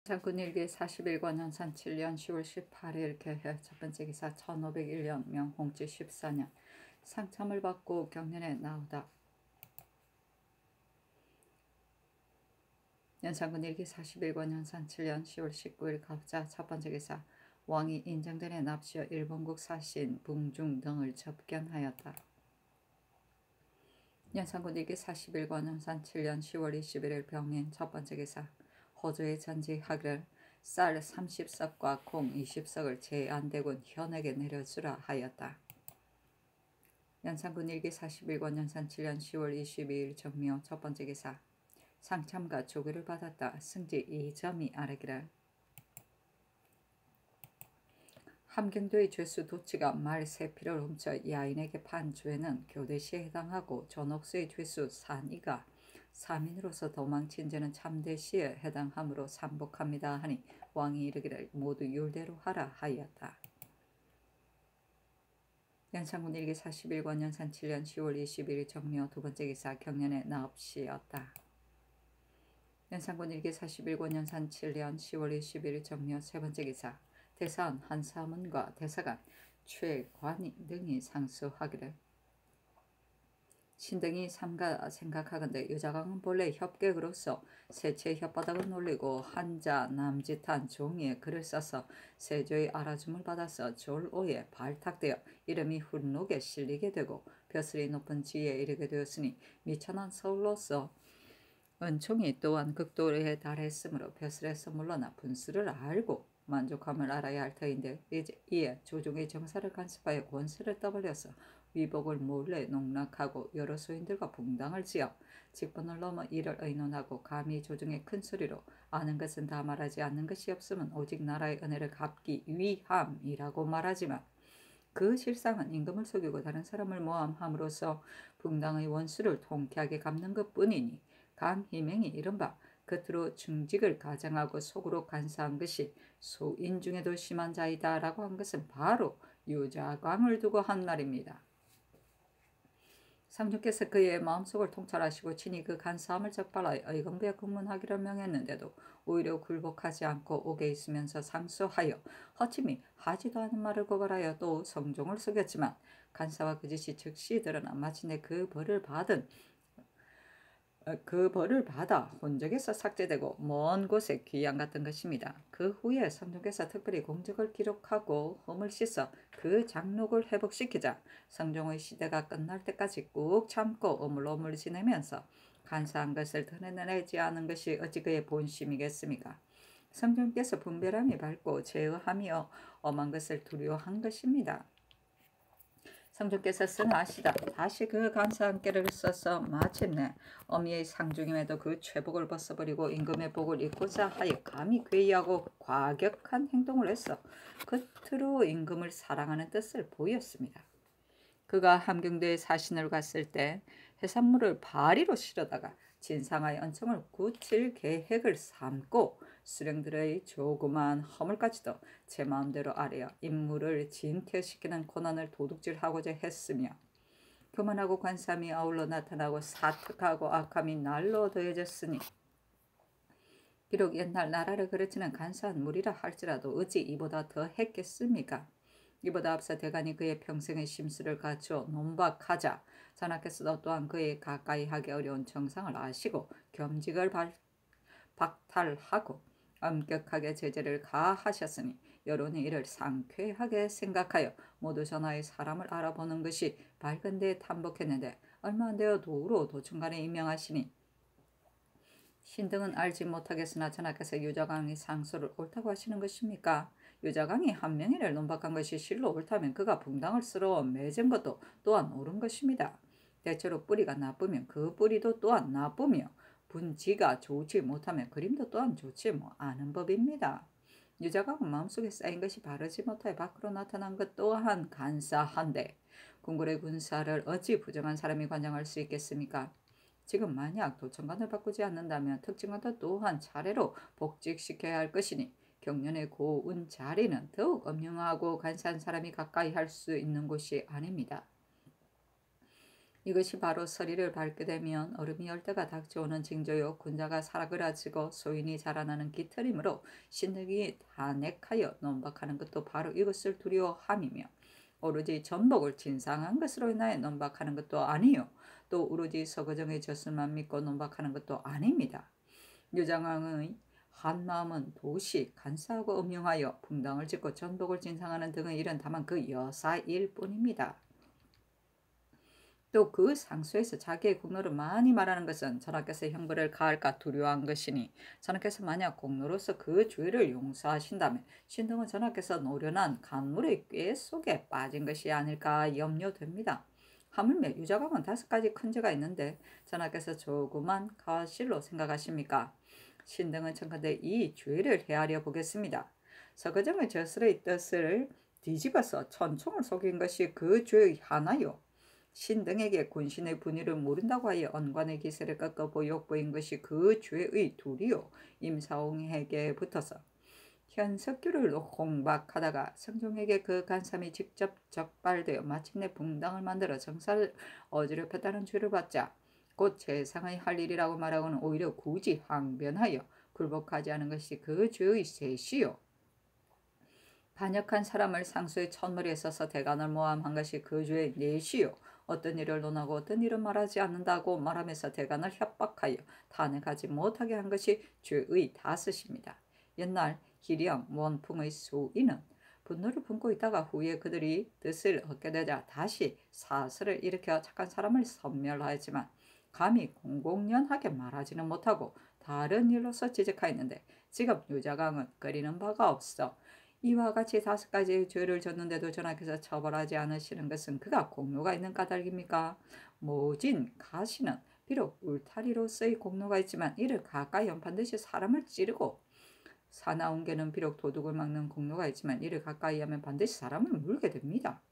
장군일기 41권 현산 7년 10월 18일 개회 첫번째 기사 1501년 명홍지 14년 상참을 받고 경련에 나오다. 연산군일기 41권 현산 7년 10월 19일 갑자 첫번째 기사 왕이 인정전에 납시어 일본국 사신 붕중 등을 접견하였다. 연산군일기 41권 현산 7년 10월 21일 병인 첫번째 기사 호조의 전지하기를 쌀 30석과 콩 20석을 제안대군 현에게 내려주라 하였다. 연산군 일기 41권 연산 7년 10월 22일 정묘 첫번째 기사 상참과 조교를 받았다. 승지 2점이 아래기를 함경도의 죄수 도치가 말 3필을 훔쳐 야인에게 판 죄는 교대시에 해당하고 전옥수의 죄수 산이가 사민으로서 도망친 죄는 참대시에 해당하므로 삼복합니다 하니 왕이 이르기를 모두 율대로 하라 하였다. 연산군 일기 41권 연산 7년 10월 21일 정묘 두번째 기사 경련의 나업시였다. 연산군 일기 41권 연산 7년 10월 21일 정묘 세번째 기사 대사원 한사문과 대사관 최관이 등이 상수하기를 신등이 삼가 생각하건대 여자강은 본래 협객으로서 세체의 혓바닥을 놀리고 한자 남짓한 종이에 글을 써서 세조의 알아줌을 받아서 졸오에 발탁되어 이름이 훈록에 실리게 되고 벼슬이 높은 지위에 이르게 되었으니 미천한 서울로서 은총이 또한 극도에 달했으므로 벼슬에서 물러나 분수를 알고 만족함을 알아야 할 터인데 이에 조종의 정사를 간섭하여 권세를 떠벌려서 위복을 몰래 농락하고 여러 소인들과 붕당을 지어 직분을 넘어 이를 의논하고 감히 조정의 큰 소리로 아는 것은 다 말하지 않는 것이 없으면 오직 나라의 은혜를 갚기 위함이라고 말하지만 그 실상은 임금을 속이고 다른 사람을 모함함으로써 붕당의 원수를 통쾌하게 갚는 것뿐이니 강희맹이 이른바 겉으로 중직을 가장하고 속으로 간사한 것이 소인 중에도 심한 자이다 라고 한 것은 바로 유자광을 두고 한 말입니다. 상주께서 그의 마음속을 통찰하시고 친히 그 간사함을 적발하여 의금부에 근문하기를 명했는데도 오히려 굴복하지 않고 옥에 있으면서 상소하여 허침이 하지도 않은 말을 고발하여 또 성종을 속였지만 간사와 그 짓이 즉시 드러나 마침내 그 벌을 받아 혼적에서 삭제되고 먼 곳에 귀양 갔던 것입니다. 그 후에 성종께서 특별히 공적을 기록하고 험을 씻어 그 장록을 회복시키자 성종의 시대가 끝날 때까지 꾹 참고 오물오물 지내면서 간사한 것을 드러내지 않은 것이 어찌 그의 본심이겠습니까? 성종께서 분별함이 밝고 제어함이 엄한 것을 두려워한 것입니다. 성종께서 승하시다 다시 그 간사한 꾀를 써서 마침내 어미의 상중임에도 그 최복을 벗어버리고 임금의 복을 입고자 하여 감히 괴이하고 과격한 행동을 했어 겉으로 임금을 사랑하는 뜻을 보였습니다. 그가 함경도에 사신을 갔을 때 해산물을 바리로 실어다가 진상의 은총을 굳힐 계획을 삼고 수령들의 조그만 허물까지도 제 마음대로 아뢰어 임무를 진퇴시키는 권한을 도둑질하고자 했으며 교만하고 관삼이 아울러 나타나고 사특하고 악함이 날로 더해졌으니 비록 옛날 나라를 그르치는 간사한 무리라 할지라도 어찌 이보다 더 했겠습니까? 이보다 앞서 대간이 그의 평생의 심수를 갖추어 논박하자 전하께서도 또한 그의 가까이 하기 어려운 정상을 아시고 겸직을 박탈하고 엄격하게 제재를 가하셨으니 여론이 이를 상쾌하게 생각하여 모두 전하의 사람을 알아보는 것이 밝은 데에 탐복했는데 얼마 안 되어 도로 도청관에 임명하시니 신등은 알지 못하겠으나 전하께서 유자광의 상소를 옳다고 하시는 것입니까? 유자광이 한 명의를 논박한 것이 실로 옳다면 그가 붕당을 쓸어 맺은 것도 또한 옳은 것입니다. 대체로 뿌리가 나쁘면 그 뿌리도 또한 나쁘며 분지가 좋지 못하면 그림도 또한 좋지 않은 법입니다. 유자광은 마음속에 쌓인 것이 바르지 못하여 밖으로 나타난 것 또한 간사한데 궁궐의 군사를 어찌 부정한 사람이 관장할 수 있겠습니까? 지금 만약 도청관을 바꾸지 않는다면 특징관도 또한 차례로 복직시켜야 할 것이니 경련의 고운 자리는 더욱 엄중하고 간사한 사람이 가까이 할 수 있는 곳이 아닙니다. 이것이 바로 서리를 밟게 되면 얼음이 열대가 닥쳐오는 징조요. 군자가 사그라지고 소인이 자라나는 깃털이므로 신등이 탄핵하여 논박하는 것도 바로 이것을 두려워함이며 오로지 전복을 진상한 것으로 인하여 논박하는 것도 아니요. 또 오로지 서거정의 젖술만 믿고 논박하는 것도 아닙니다. 유장왕의 한마음은 도시 간사하고 음흉하여 붕당을 짓고 전복을 진상하는 등의 일은 다만 그 여사일 뿐입니다. 또 그 상수에서 자기의 공로를 많이 말하는 것은 전하께서 형벌을 가할까 두려워한 것이니 전하께서 만약 공로로서 그 죄를 용서하신다면 신등은 전하께서 노련한 간물의 꾀 속에 빠진 것이 아닐까 염려됩니다. 하물며 유자광은 5가지 큰 죄가 있는데 전하께서 조그만 가실로 생각하십니까? 신등은 청컨대 이 죄를 헤아려 보겠습니다. 서거정의 젖술의 뜻을 뒤집어서 천총을 속인 것이 그 죄의 하나요. 신등에게 군신의 분위를 모른다고 하여 언관의 기세를 꺾어 보욕보인 것이 그 죄의 둘이요. 임사홍에게 붙어서 현석규를 공박하다가 성종에게 그 간삼이 직접 적발되어 마침내 붕당을 만들어 정사를 어지럽혔다는 죄를 받자 곧 재상의 할 일이라고 말하고는 오히려 굳이 항변하여 굴복하지 않은 것이 그 죄의 셋이요. 반역한 사람을 상수의 첫머리에 써서 대간을 모함한 것이 그 죄의 넷이요. 어떤 일을 논하고 어떤 일은 말하지 않는다고 말하면서 대간을 협박하여 탄핵하지 못하게 한 것이 죄의 5입니다. 옛날 기령 원풍의 수인은 분노를 품고 있다가 후에 그들이 뜻을 얻게 되자 다시 사슬을 일으켜 착한 사람을 섬멸하였지만 감히 공공연하게 말하지는 못하고 다른 일로서 지적하였는데 지금 유자강은 끓이는 바가 없어 이와 같이 5가지의 죄를 졌는데도 전하께서 처벌하지 않으시는 것은 그가 공로가 있는 까닭입니까? 모진 가시는 비록 울타리로서의 공로가 있지만 이를 가까이 연판듯이 사람을 찌르고 사나운개는 비록 도둑을 막는 공로가 있지만 이를 가까이 하면 반드시 사람을 물게 됩니다.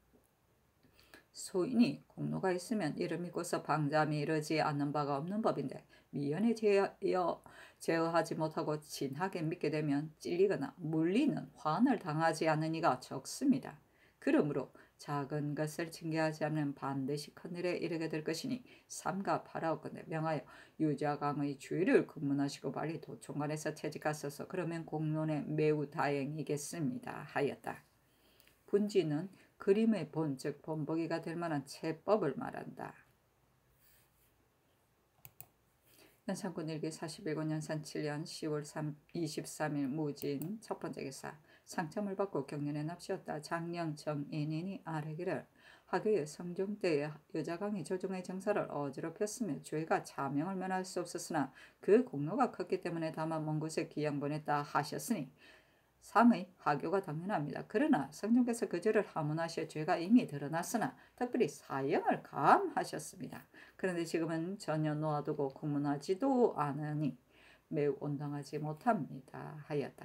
소인이 공로가 있으면 이를 믿고서 방자함이 이르지 않는 바가 없는 법인데 미연에 제어하지 못하고 진하게 믿게 되면 찔리거나 물리는 환을 당하지 않는 이가 적습니다. 그러므로 작은 것을 징계하지 않으면 반드시 큰일에 이르게 될 것이니 삼가 파라오건대 명하여 유자강의 주의를 금문하시고 빨리 도총관에서 채직하소서. 그러면 공론에 매우 다행이겠습니다 하였다. 분지는 그림의 본, 즉 본보기가 될 만한 채법을 말한다. 연산군 일기 41권 연산 7년 10월 23일 무진 첫 번째 기사 상첨을 받고 경련에 납시었다. 장령 정인인이 아뢰기를 하교의 성종 때에 여자강이 조정의 정사를 어지럽혔으며 죄가 자명을 면할 수 없었으나 그 공로가 컸기 때문에 다만 먼 곳에 귀양 보냈다 하셨으니 상의 하교가 당연합니다. 그러나 성종께서 그 죄를 하문하시어 죄가 이미 드러났으나 특별히 사형을 감하셨습니다. 그런데 지금은 전혀 놓아두고 구문하지도 않으니 매우 온당하지 못합니다 하였다.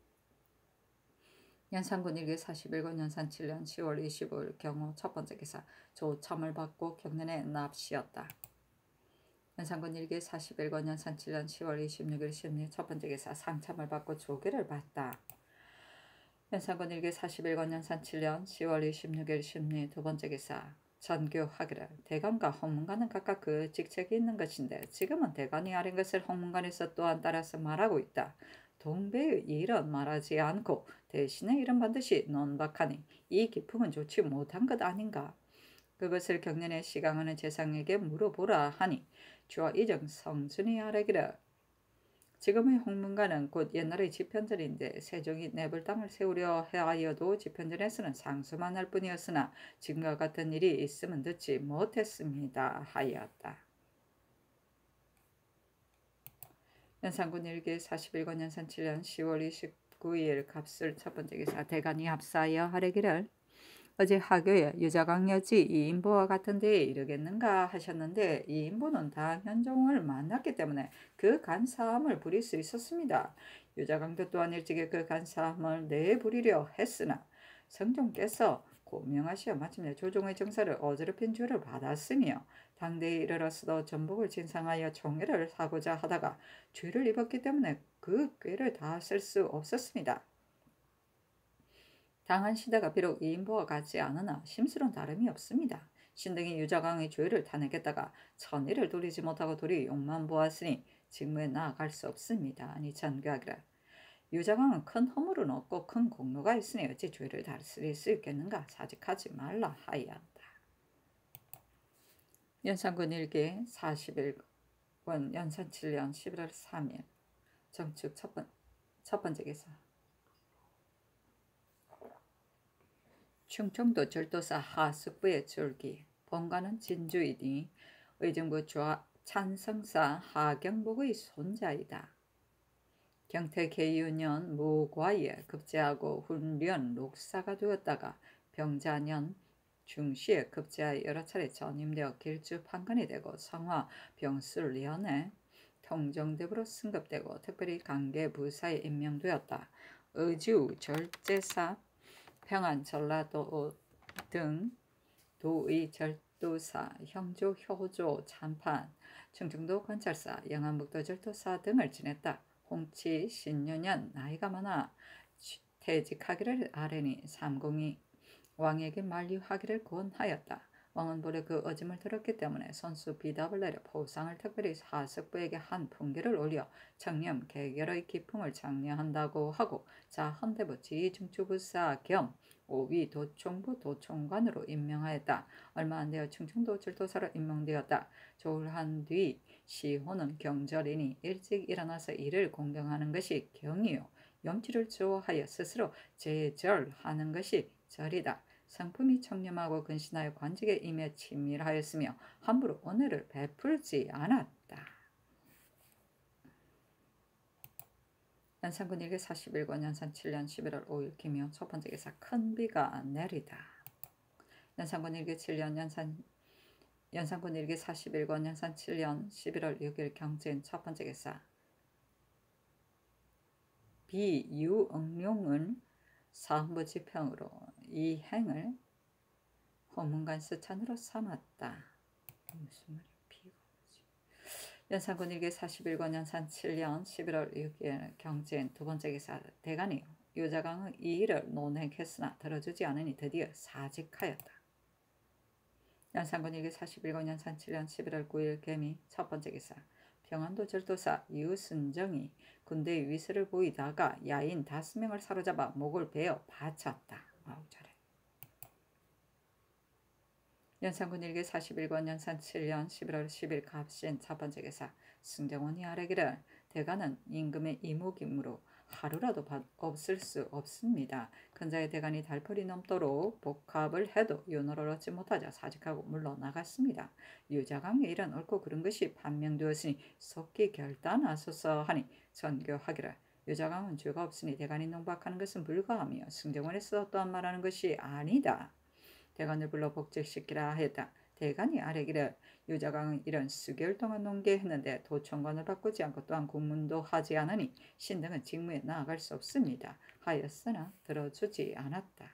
연산군 일기 41권 연산 7년 10월 25일 경호 첫 번째 기사 조참을 받고 경련에 납시었다. 연산군 일기 41권 연산 7년 10월 26일 심리 첫 번째 기사 상참을 받고 조계를 받다. 연산군 일기 41권 연산 7년 10월 26일 심리 두 번째 기사 전교하기를 대관과 홍문관은 각각 그 직책이 있는 것인데 지금은 대관이 아닌 것을 홍문관에서 또한 따라서 말하고 있다. 동배의 일은 말하지 않고 대신의 일은 반드시 논박하니 이 기품은 좋지 못한 것 아닌가. 그것을 경련의 시강하는 재상에게 물어보라 하니 주와 이정 성순이 아뢰기를 지금의 홍문관은 곧 옛날의 집현전인데 세종이 내불 땅을 세우려 하여도 집현전에서는 상수만 할 뿐이었으나 지금과 같은 일이 있으면 듣지 못했습니다 하였다. 연산군 일기 41권 연산 7년 10월 29일 갑술 첫 번째 기사 대간이 합사하여 하래기를 어제 하교에 유자광여지 이인보와 같은 데에 이르겠는가 하셨는데 이인보는 당현종을 만났기 때문에 그 간사함을 부릴 수 있었습니다. 유자광도 또한 일찍이 그 간사함을 내부리려 했으나 성종께서 고명하시어 마침내 조종의 정사를 어지럽힌 죄를 받았으며 당대에 이르러서도 전복을 진상하여 총애를 하고자 하다가 죄를 입었기 때문에 그 꾀를 다 쓸 수 없었습니다. 당한 시대가 비록 이인보와 같지 않으나 심술은 다름이 없습니다. 신등이 유자강의 죄를 타내겠다가 천의를 돌리지 못하고 도리 욕만 보았으니 직무에 나아갈 수 없습니다. 아니 전교하기를 유자강은 큰 허물은 없고 큰 공로가 있으니 어찌 죄를 다스릴 수 있겠는가. 사직하지 말라 하였다. 연산군 일기 41권 연산 7년 11월 3일 정축 첫 번째 기사. 충청도 절도사 하숙부의 줄기. 본가는 진주이니 의정부 찬성사 하경복의 손자이다. 경태 계유년 무과에 급제하고 훈련 록사가 되었다가 병자년 중시에 급제하여 여러 차례 전임되어 길주 판관이 되고 성화 병술련에 통정대부로 승급되고 특별히 강계부사에 임명되었다. 의주 절제사 평안 전라도 등 도의 절도사 형조 효조 참판 충청도 관찰사 영암북도 절도사 등을 지냈다. 홍치 신유년 나이가 많아 퇴직하기를 아뢰니 삼공이 왕에게 만류하기를 권하였다. 왕은 본래 그 어짐을 들었기 때문에 선수 비답을 내려 포상을 특별히 하숙부에게 한 풍기를 올려 청렴 개결의 기풍을 장려한다고 하고 자헌대부 지중추부사 겸 오위 도총부 도총관으로 임명하였다. 얼마 안 되어 충청도 절도사로 임명되었다. 조울한 뒤 시호는 경절이니 일찍 일어나서 일을 공경하는 것이 경이요 염치를 좋아하여 스스로 제절하는 것이 절이다. 성품이 청렴하고 근신하여 관직에 임해 친밀하였으며 함부로 은혜를 베풀지 않았다. 연산군 일기 41권 연산 7년 11월 5일 김효 첫 번째 기사. 큰 비가 내리다. 연산군 일기 7년 연산군 일기 41권 연산 7년 11월 6일 경진 첫 번째 기사. 비유응룡은 사헌부 지평으로 이 행을 호문관 수찬으로 삼았다. 무슨 말이야? 비가 뭐지? 연산군 일기 41권 연산 7년 11월 6일 경진 두 번째 기사. 대간이 유자강의 이 일을 논행했으나 들어주지 않으니 드디어 사직하였다. 연산군 일기 41권 연산 7년 11월 9일 개미 첫 번째 기사. 평안도 절도사 유순정이 군대의 위세를 보이다가 야인 5명을 사로잡아 목을 베어 바쳤다. 아우 잘해. 연산군 일기 41권 연산 7년 11월 10일 갑신 첫 번째 기사. 승정원이 아뢰기를 대간은 임금의 이목이므로 하루라도 없을 수 없습니다. 근자의 대간이 달펄이 넘도록 복합을 해도 윤호를 얻지 못하자 사직하고 물러나갔습니다. 유자강의 일은 옳고 그른 것이 판명되었으니 속히 결단하소서 하니 전교하기를 유자강은 죄가 없으니 대간이 농박하는 것은 불가하며 승정원에서 또한 말하는 것이 아니다. 대간을 불러 복직시키라 하였다. 대간이 아뢰기를 유자강은 이런 수개월 동안 농계했는데 도청관을 바꾸지 않고 또한 공문도 하지 않으니 신등은 직무에 나아갈 수 없습니다. 하였으나 들어주지 않았다.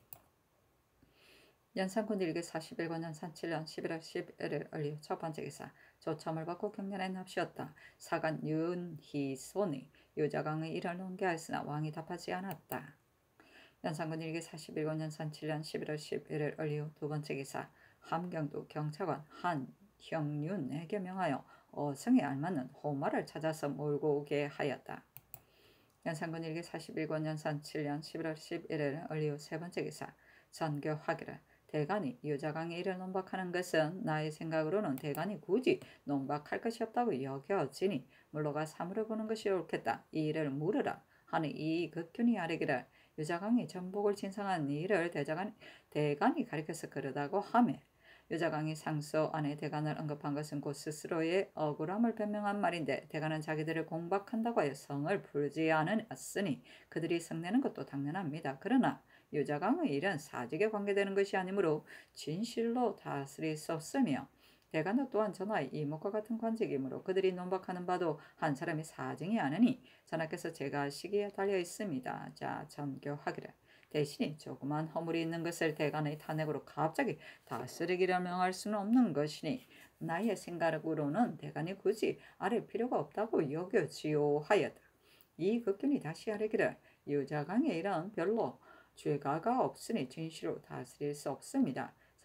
연산군 일기 41권 연산 7년 11월 11일 얼리 첫 번째 기사. 조참을 받고 경련에 납시었다. 사간 윤희손이 유자강의 일을 농계하였으나 왕이 답하지 않았다. 연산군 일기 41권 연산 7년 11월 11일 얼리 두 번째 기사. 함경도 경찰관 한형윤에게 명하여 어성에 알맞는 호마를 찾아서 몰고 오게 하였다. 연산군 일기 41권 연산 7년 11월 11일 얼리 세 번째 기사. 전교하기를 대간이 유자강의 일을 논박하는 것은 나의 생각으로는 대간이 굳이 논박할 것이 없다고 여겨지니 물러가 사물어보는 것이 옳겠다. 이 일을 물으라 하니 이 극균이 아뢰기를 유자강이 전복을 진상한 일을 대간이 가리켜서 그러다고 하매 유자강이 상소 안에 대간을 언급한 것은 곧 스스로의 억울함을 변명한 말인데 대간은 자기들을 공박한다고 하여 성을 풀지 않았으니 그들이 성내는 것도 당연합니다. 그러나 유자강의 일은 사직에 관계되는 것이 아니므로 진실로 다스릴 수 없으며 대간도 또한 전하의 이목과 같은 관직이므로 그들이 논박하는 바도 한 사람이 사증이 아니니 전하께서 제가 시기에 달려 있습니다. 자 전교하기를 대신에 조그만 허물이 있는 것을 대간의 탄핵으로 갑자기 다스리기를 명할 수는 없는 것이니 나의 생각으로는 대간이 굳이 아뢰 필요가 없다고 여겨지요 하였다. 이 극균이 다시 아뢰기를 유자강의 일은 별로 죄가가 없으니 진실로 다스릴 수 없습니다.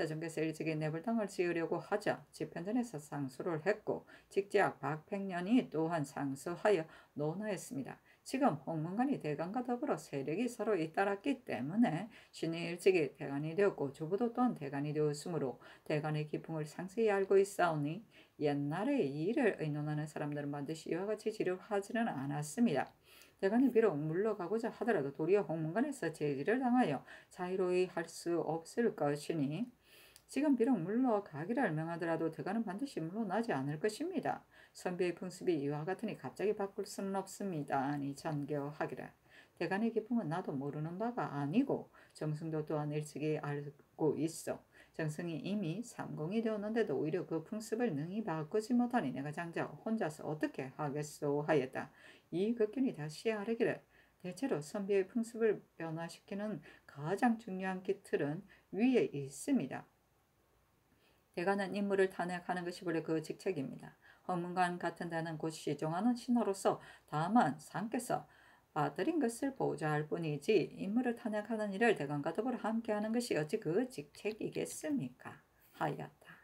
세종께서 일찍이 내불당을 지으려고 하자 집현전에서 상수를 했고 직지학 박백년이 또한 상수하여 논하였습니다. 지금 홍문관이 대간과 더불어 세력이 서로 잇따랐기 때문에 신이 일찍이 대간이 되었고 주부도 또한 대간이 되었으므로 대간의 기풍을 상세히 알고 있사오니 옛날에 이 일을 의논하는 사람들은 반드시 이와 같이 지루하지는 않았습니다. 대간이 비록 물러가고자 하더라도 도리어 홍문관에서 제지를 당하여 자유로이 할 수 없을 것이니 지금 비록 물러가기를 명하더라도 대간은 반드시 물러나지 않을 것입니다. 선비의 풍습이 이와 같으니 갑자기 바꿀 수는 없습니다. 아니 전교하기를. 대간의 기풍은 나도 모르는 바가 아니고 정승도 또한 일찍이 알고 있어. 정승이 이미 삼공이 되었는데도 오히려 그 풍습을 능히 바꾸지 못하니 내가 장자 혼자서 어떻게 하겠소 하였다. 이 극균이 다시 아뢰기를 대체로 선비의 풍습을 변화시키는 가장 중요한 기틀은 위에 있습니다. 대가는 인물을 탄핵하는 것이 원래 그 직책입니다. 헌문관 같은 데는 곧 시종하는 신하로서 다만 상께서 빠뜨린 것을 보좌할 뿐이지 인물을 탄핵하는 일을 대간과 더불어 함께하는 것이 어찌 그 직책이겠습니까? 하였다.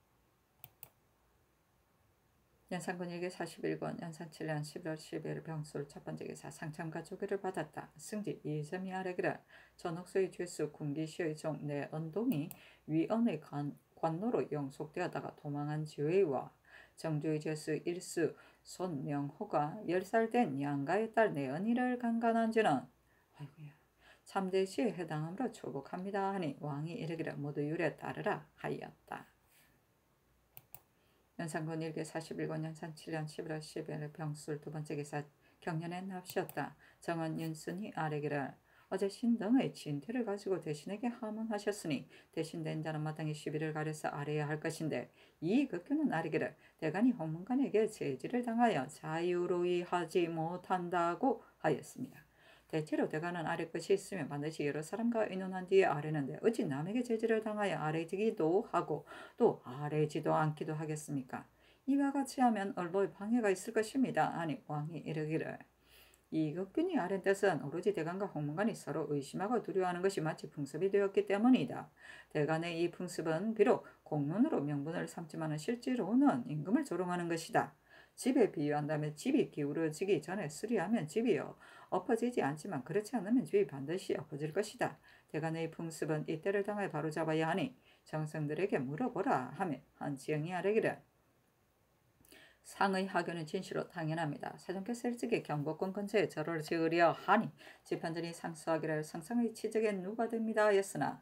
연산군 일기 41권 연산 7년 11월 10일 병술 첫 번째 기사 상참과 조교를 받았다. 승지 이점이 아래기를 전옥수의 죄수 군기시의 종 내언동이 위언의 관노로 영속되었다가 도망한 지회와 정조의 죄수 일수 손명호가 10살 된 양가의 딸 내언이를 강간한 지는 참대시에 해당함으로 초복합니다 하니 왕이 이르기를 모두 율에 따르라 하였다. 연산군 일기 41권 연산 7년 11월 10일 병술 두 번째 기사 경년에 납시었다. 정은 윤순이 아뢰기를 어제 신등의 진퇴를 가지고 대신에게 하문하셨으니 대신된 자는 마땅히 시비를 가려서 아뢰야 할 것인데 이 극규는 아뢰기를 대간이 홍문관에게 제지를 당하여 자유로이 하지 못한다고 하였습니다. 대체로 대간은 아뢰 것이 있으면 반드시 여러 사람과 의논한 뒤에 아뢰는데 어찌 남에게 제지를 당하여 아뢰지기도 하고 또 아뢰지도 않기도 하겠습니까? 이와 같이 하면 얼로의 방해가 있을 것입니다. 아니 왕이 이르기를 이극균이 아랜 뜻은 오로지 대간과 홍문관이 서로 의심하고 두려워하는 것이 마치 풍습이 되었기 때문이다. 대간의 이 풍습은 비록 공론으로 명분을 삼지만 실제로는 임금을 조롱하는 것이다. 집에 비유한다면 집이 기울어지기 전에 수리하면 집이 엎어지지 않지만 그렇지 않으면 집이 반드시 엎어질 것이다. 대간의 풍습은 이때를 당하여 바로잡아야 하니 정성들에게 물어보라 하며 한지영이 아뢰기를 상의 하교는 진시로 당연합니다. 세종께서 일찍이 경복궁 근처에 절을 지으려 하니 집현전이 상수하기를 성상의 치적에 누가 됩니다 하였으나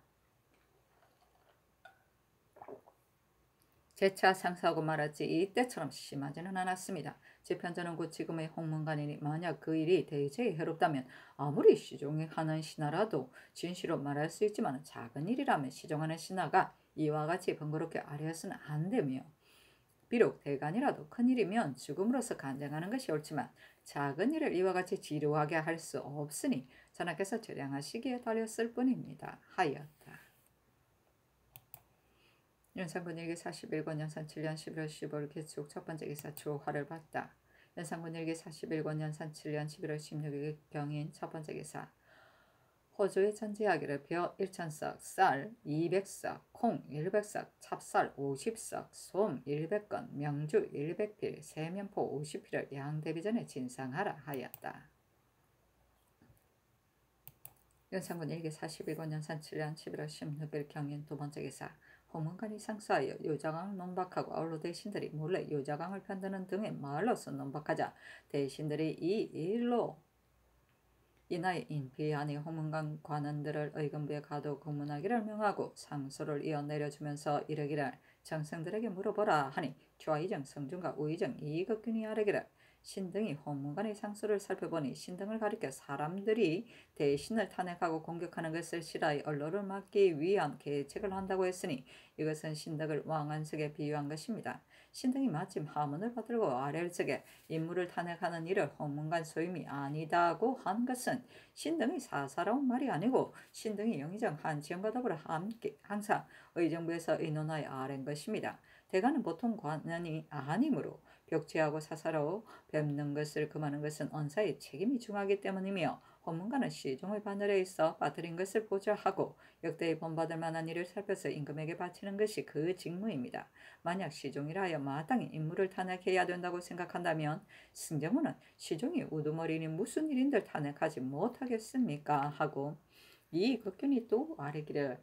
재차 상수하고 말았지 이때처럼 심하지는 않았습니다. 집현전은 곧 지금의 홍문관이니 만약 그 일이 대제에 해롭다면 아무리 시종이 하는 신하라도 진시로 말할 수 있지만 작은 일이라면 시종하는 신하가 이와 같이 번거롭게 아뢰어서는 안 되며 비록 대간이라도 큰일이면 죽음으로써 간증하는 것이 옳지만 작은 일을 이와 같이 지루하게 할 수 없으니 전하께서 절양하시기에 달렸을 뿐입니다. 하였다. 연산군 일기 41권 연산 7년 11월 15일 개축 첫 번째 기사 주화를 봤다. 연산군 일기 41권 연산 7년 11월 16일 경인 첫 번째 기사 호주의 전제하기를 벼 1,000석, 쌀 200석, 콩 100석, 찹쌀 50석, 솜 100건, 명주 100필, 세면포 50필을 양대비전에 진상하라 하였다. 연산군 일기 41권 연산 7년 11월 16일 경인 두 번째 기사 홍문관이 상수하여 요자강을 논박하고 아울러 대신들이 몰래 요자강을 편드는 등의 말로서 논박하자 대신들이 이 일로 이나에 인피하니 홍문관 관원들을 의금부에 가도 공문하기를 명하고 상소를 이어 내려주면서 이르기를 정성들에게 물어보라 하니 좌의정 성준과 우의정 이극균이 아뢰기를 신등이 홍문관의 상소를 살펴보니 신등을 가리켜 사람들이 대신을 탄핵하고 공격하는 것을 실하여 언로를 막기 위한 계책을 한다고 했으니 이것은 신등을 왕안석에 비유한 것입니다. 신등이 마침 하문을 받들고 아뢰를 적에 인물을 탄핵하는 일을 홍문관 소임이 아니다고 한 것은 신등의 사사로운 말이 아니고 신등이 영의정 한지영과 더불어 함께 항상 의정부에서 의논하여 아랜 것입니다. 대가는 보통 관원이 아니므로 벽체하고 사사로 뵙는 것을 금하는 것은 언사의 책임이 중하기 때문이며 헌문관은 시종의 바늘에 있어 빠뜨린 것을 보좌하고 역대에 본받을 만한 일을 살펴서 임금에게 바치는 것이 그 직무입니다. 만약 시종이라 하여 마땅히 임무를 탄핵해야 된다고 생각한다면 승정원은 시종이 우두머리니 무슨 일인들 탄핵하지 못하겠습니까? 하고 이극균이 또 아뢰기를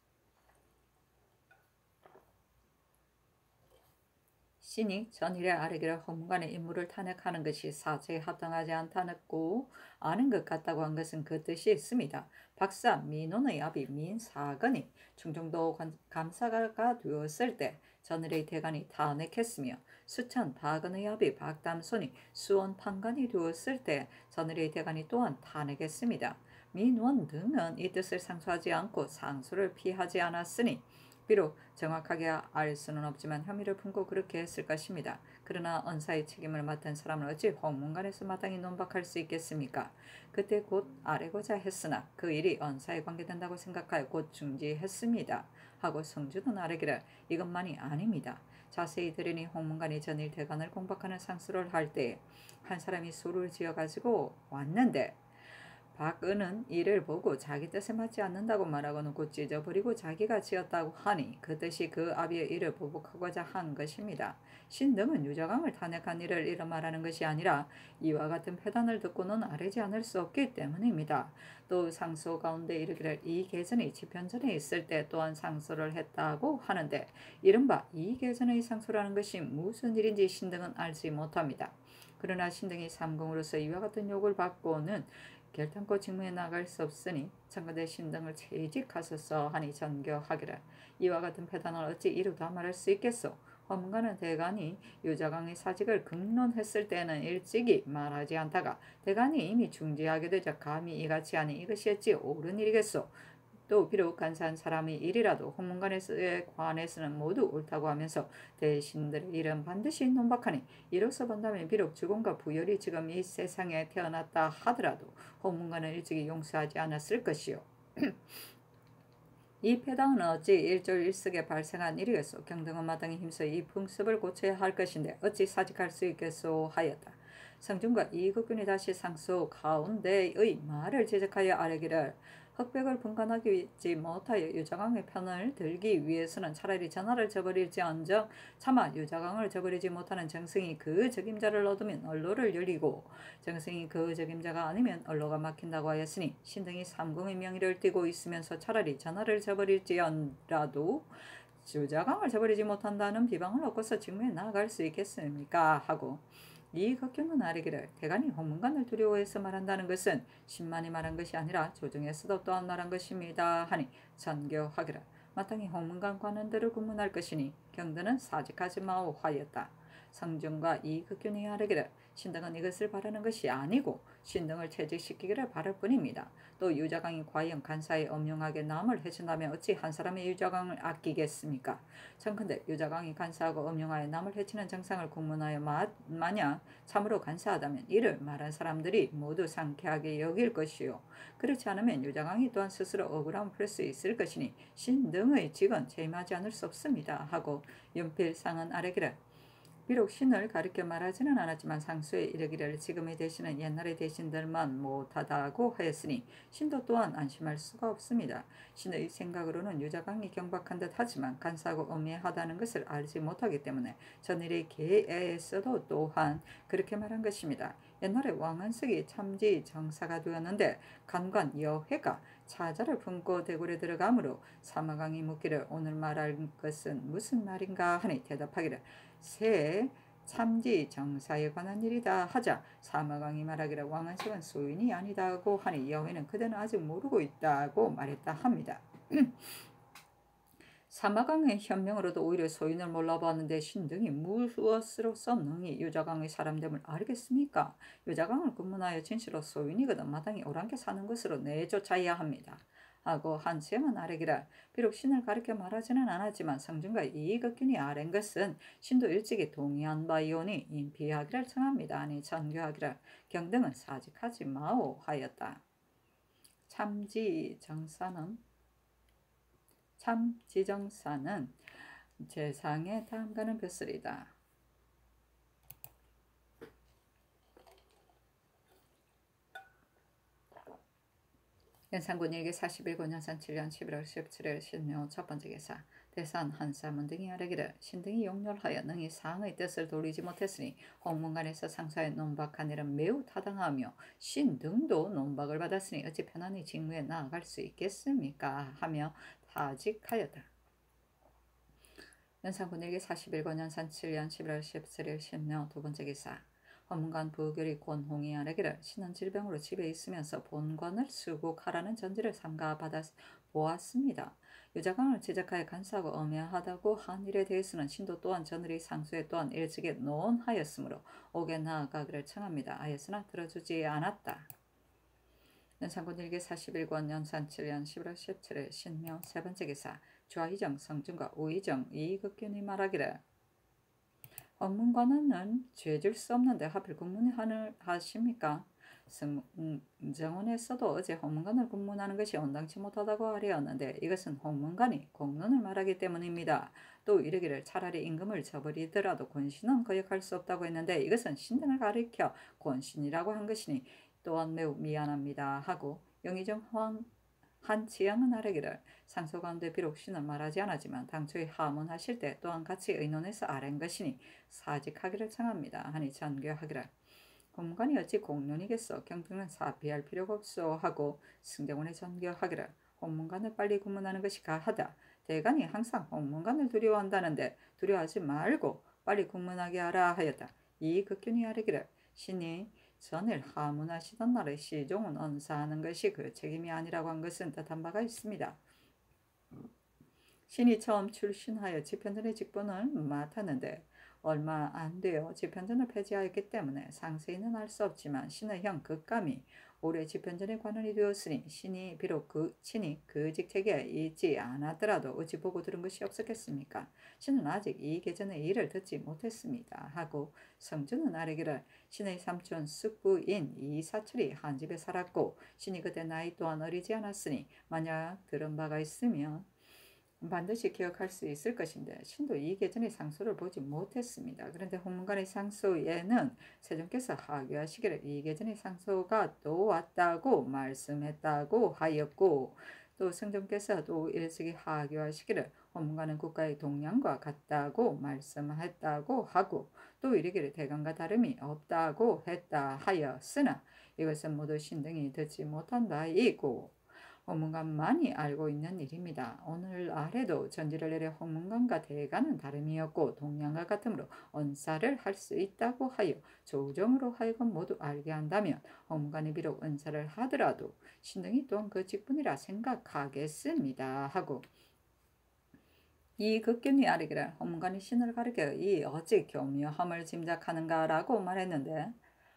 신이 전일에 아뢰기를 헌문관의 임무를 탄핵하는 것이 사제에 합당하지 않다고 아는 것 같다고 한 것은 그 뜻이 있습니다. 박사 민원의 아비 민사건이 충청도 감사가 되었을 때 전일의 대간이 탄핵했으며 수천 박은의 아비 박담손이 수원 판관이 되었을 때 전일의 대간이 또한 탄핵했습니다. 민원 등은 이 뜻을 상수하지 않고 상수를 피하지 않았으니 비록 정확하게 알 수는 없지만 혐의를 품고 그렇게 했을 것입니다. 그러나 언사의 책임을 맡은 사람을 어찌 헌문관에서 마땅히 논박할 수 있겠습니까? 그때 곧 아뢰고자 했으나 그 일이 언사에 관계된다고 생각하여 곧 중지했습니다. 하고 성주는 아뢰기를 이것만이 아닙니다. 자세히 들으니 헌문관이 전일 대관을 공박하는 상수를 할 때 한 사람이 수를 지어가지고 왔는데 박은은 이를 보고 자기 뜻에 맞지 않는다고 말하고는 곧 찢어버리고 자기가 지었다고 하니 그 뜻이 그 아비의 일을 보복하고자 한 것입니다. 신등은 유자강을 탄핵한 일을 이러 말하는 것이 아니라 이와 같은 패단을 듣고는 아뢰지 않을 수 없기 때문입니다. 또 상소 가운데 이르기를 이 계전이 지편전에 있을 때 또한 상소를 했다고 하는데 이른바 이 계전의 상소라는 것이 무슨 일인지 신등은 알지 못합니다. 그러나 신등이 삼공으로서 이와 같은 욕을 받고는 결탄코 직무에 나갈 수 없으니 청와대 신등을 채직하소서 하니 전교하기를 이와 같은 패단을 어찌 이루다 말할 수 있겠소. 헌문관은 대간이 유자강의 사직을 급론했을 때는 일찍이 말하지 않다가 대간이 이미 중지하게 되자 감히 이같이 하니 이것이 어찌 옳은 일이겠소. 또 비록 간사한 사람의 일이라도 헌문관에 관해서는 모두 옳다고 하면서 대신들의 일은 반드시 논박하니 이로써 본다면 비록 죽음과 부열이 지금 이 세상에 태어났다 하더라도 헌문관은 일찍이 용서하지 않았을 것이요. 이 패당은 어찌 일졸일석에 발생한 일이겠소. 경등은 마땅히 힘써 이 풍습을 고쳐야 할 것인데 어찌 사직할 수 있겠소 하였다. 성준과 이극균이 다시 상수 가운데의 말을 지적하여 아뢰기를 흑백을 분간하지 못하여 유자강의 편을 들기 위해서는 차라리 전하를 저버릴지언정 차마 유자강을 저버리지 못하는 정승이 그 적임자를 얻으면 언로를 열리고 정승이 그 적임자가 아니면 언로가 막힌다고 하였으니 신등이 삼공의 명의를 띠고 있으면서 차라리 전하를 저버릴지언라도 유자강을 저버리지 못한다는 비방을 얻고서 직무에 나아갈 수 있겠습니까? 하고 이극균은 아뢰기를 대간이 헌문관을 두려워해서 말한다는 것은 신만이 말한 것이 아니라 조정에서도 또한 말한 것입니다. 하니 전교하기를 마땅히 헌문관 관원들을 구문할 것이니 경들은 사직하지 마오 하였다. 성준과 이극균이 아뢰기를 신등은 이것을 바라는 것이 아니고 신등을 퇴직시키기를 바랄 뿐입니다. 또 유자강이 과연 간사에 엄용하게 남을 해친다면 어찌 한 사람의 유자강을 아끼겠습니까? 청컨대 유자강이 간사하고 엄용하여 남을 해치는 정상을 공문하여 만약 참으로 간사하다면 이를 말한 사람들이 모두 상쾌하게 여길 것이요. 그렇지 않으면 유자강이 또한 스스로 억울함을 풀 수 있을 것이니 신등의 직은 재임하지 않을 수 없습니다. 하고 윤필상은 아뢰기를 비록 신을 가리켜 말하지는 않았지만 상수에 이르기를 지금의 대신은 옛날의 대신들만 못하다고 하였으니 신도 또한 안심할 수가 없습니다. 신의 생각으로는 유자강이 경박한 듯 하지만 간사하고 엄해하다는 것을 알지 못하기 때문에 전일의 계에서도 또한 그렇게 말한 것입니다. 옛날에 왕한석이 참지 정사가 되었는데 간관 여회가 차자를 품고 대궐에 들어가므로 사마강이 묻기를 오늘 말할 것은 무슨 말인가 하니 대답하기를 새 참지 정사에 관한 일이다 하자 사마강이 말하기를 왕한석은 소인이 아니다고 하니 여회는 그대는 아직 모르고 있다고 말했다 합니다. 사마강의 현명으로도 오히려 소인을 몰라보았는데 신등이 무엇으로서 능히 유자강의 사람됨을 알겠습니까? 유자강을 구문하여 진실로 소인이거든 마땅히 옳게 사는 것으로 내쫓아야 합니다. 하고 한sem은 아뢰기를 비록 신을 가리켜 말하지는 않았지만 성준과 이극균이 아랜 것은 신도 일찍이 동의한 바이오니 인피하기를 청합니다. 아니 전교하기를 경등은 사직하지 마오 하였다. 참지정사는 재상에 다음가는 벼슬이다. 연산군 일기 41군 연산 7년 11월 17일 신묘 첫 번째 기사. 대산 한사 문등이 아뢰기를 신등이 용렬하여 능히 상의 뜻을 돌리지 못했으니 홍문관에서 상사의 논박한 일은 매우 타당하며 신등도 논박을 받았으니 어찌 편안히 직무에 나아갈 수 있겠습니까 하며 타직하였다. 연산군 일기 41권 연산 7년 11월 17일 신묘 두 번째 기사. 헌문관 부교리 권홍이 아뢰기를 신은 질병으로 집에 있으면서 본관을 수국하라는 전지를 삼가 받아 보았습니다. 유자강을 지적하여 간사하고 엄야하다고 한 일에 대해서는 신도 또한 저늘이 상수에 또한 일찍에 논하였으므로 옥에 나아가기를 청합니다. 하였으나 들어주지 않았다. 연산군 일기 41권 연산 7년 11월 17일 신묘 세 번째 기사. 좌희정 성준과 우희정 이극균이 말하기를 헌문관은 죄질 수 없는데 하필 국문을 하십니까? 정원에서도 어제 헌문관을 국문하는 것이 온당치 못하다고 하려었는데 이것은 헌문관이 공론을 말하기 때문입니다. 또 이르기를 차라리 임금을 저버리더라도 권신은 거역할 수 없다고 했는데 이것은 신등을 가리켜 권신이라고 한 것이니 또한 매우 미안합니다 하고 영의정 한치양은 아뢰기를 상소 가운데 비록 신은 말하지 않았지만 당초에 하문하실 때 또한 같이 의논해서 아랜 것이니 사직하기를 청합니다 하니 전교하기를 헌문관이 어찌 공론이겠소 경등은 사피할 필요가 없소 하고 승정원에 전교하기를 헌문관을 빨리 구문하는 것이 가하다. 대간이 항상 헌문관을 두려워한다는데 두려워하지 말고 빨리 구문하게 하라 하였다. 이 극균이 아뢰기를 신이 전일 하문하시던 날에 시종은 언사하는 것이 그 책임이 아니라고 한 것은 뜻한 바가 있습니다. 신이 처음 출신하여 집현전의 직분을 맡았는데 얼마 안 되어 집현전을 폐지하였기 때문에 상세히는 알 수 없지만 신의 형 극감이 올해 집현전의 관원이 되었으니 신이 비록 친히 그 직책에 있지 않았더라도 어찌 보고 들은 것이 없었겠습니까? 신은 아직 이 계전의 일을 듣지 못했습니다. 하고 성준은 아뢰기를 신의 삼촌 숙부인 이사철이 한 집에 살았고 신이 그때 나이 또한 어리지 않았으니 만약 들은 바가 있으면 반드시 기억할 수 있을 것인데 신도 이 계전의 상소를 보지 못했습니다. 그런데 홍문관의 상소에는 세종께서 하교하시기를 이 계전의 상소가 또 왔다고 말씀했다고 하였고 또 성종께서도 일찍이 하교하시기를 홍문관은 국가의 동량과 같다고 말씀했다고 하고 또 이르기를 대간과 다름이 없다고 했다 하였으나 이것은 모두 신등이 듣지 못한 바이고 홍문관만이 알고 있는 일입니다. 오늘 아래도 전지를 내려 홍문관과 대간은 다름이었고 동량과 같으므로 언사를 할 수 있다고 하여 조정으로 하여금 모두 알게 한다면 홍문관이 비록 언사를 하더라도 신등이 또한 그 직분이라 생각하겠습니다. 하고 이 극균이 아뢰기를 홍문관이 신을 가리켜 이 어찌 교묘함을 짐작하는가라고 말했는데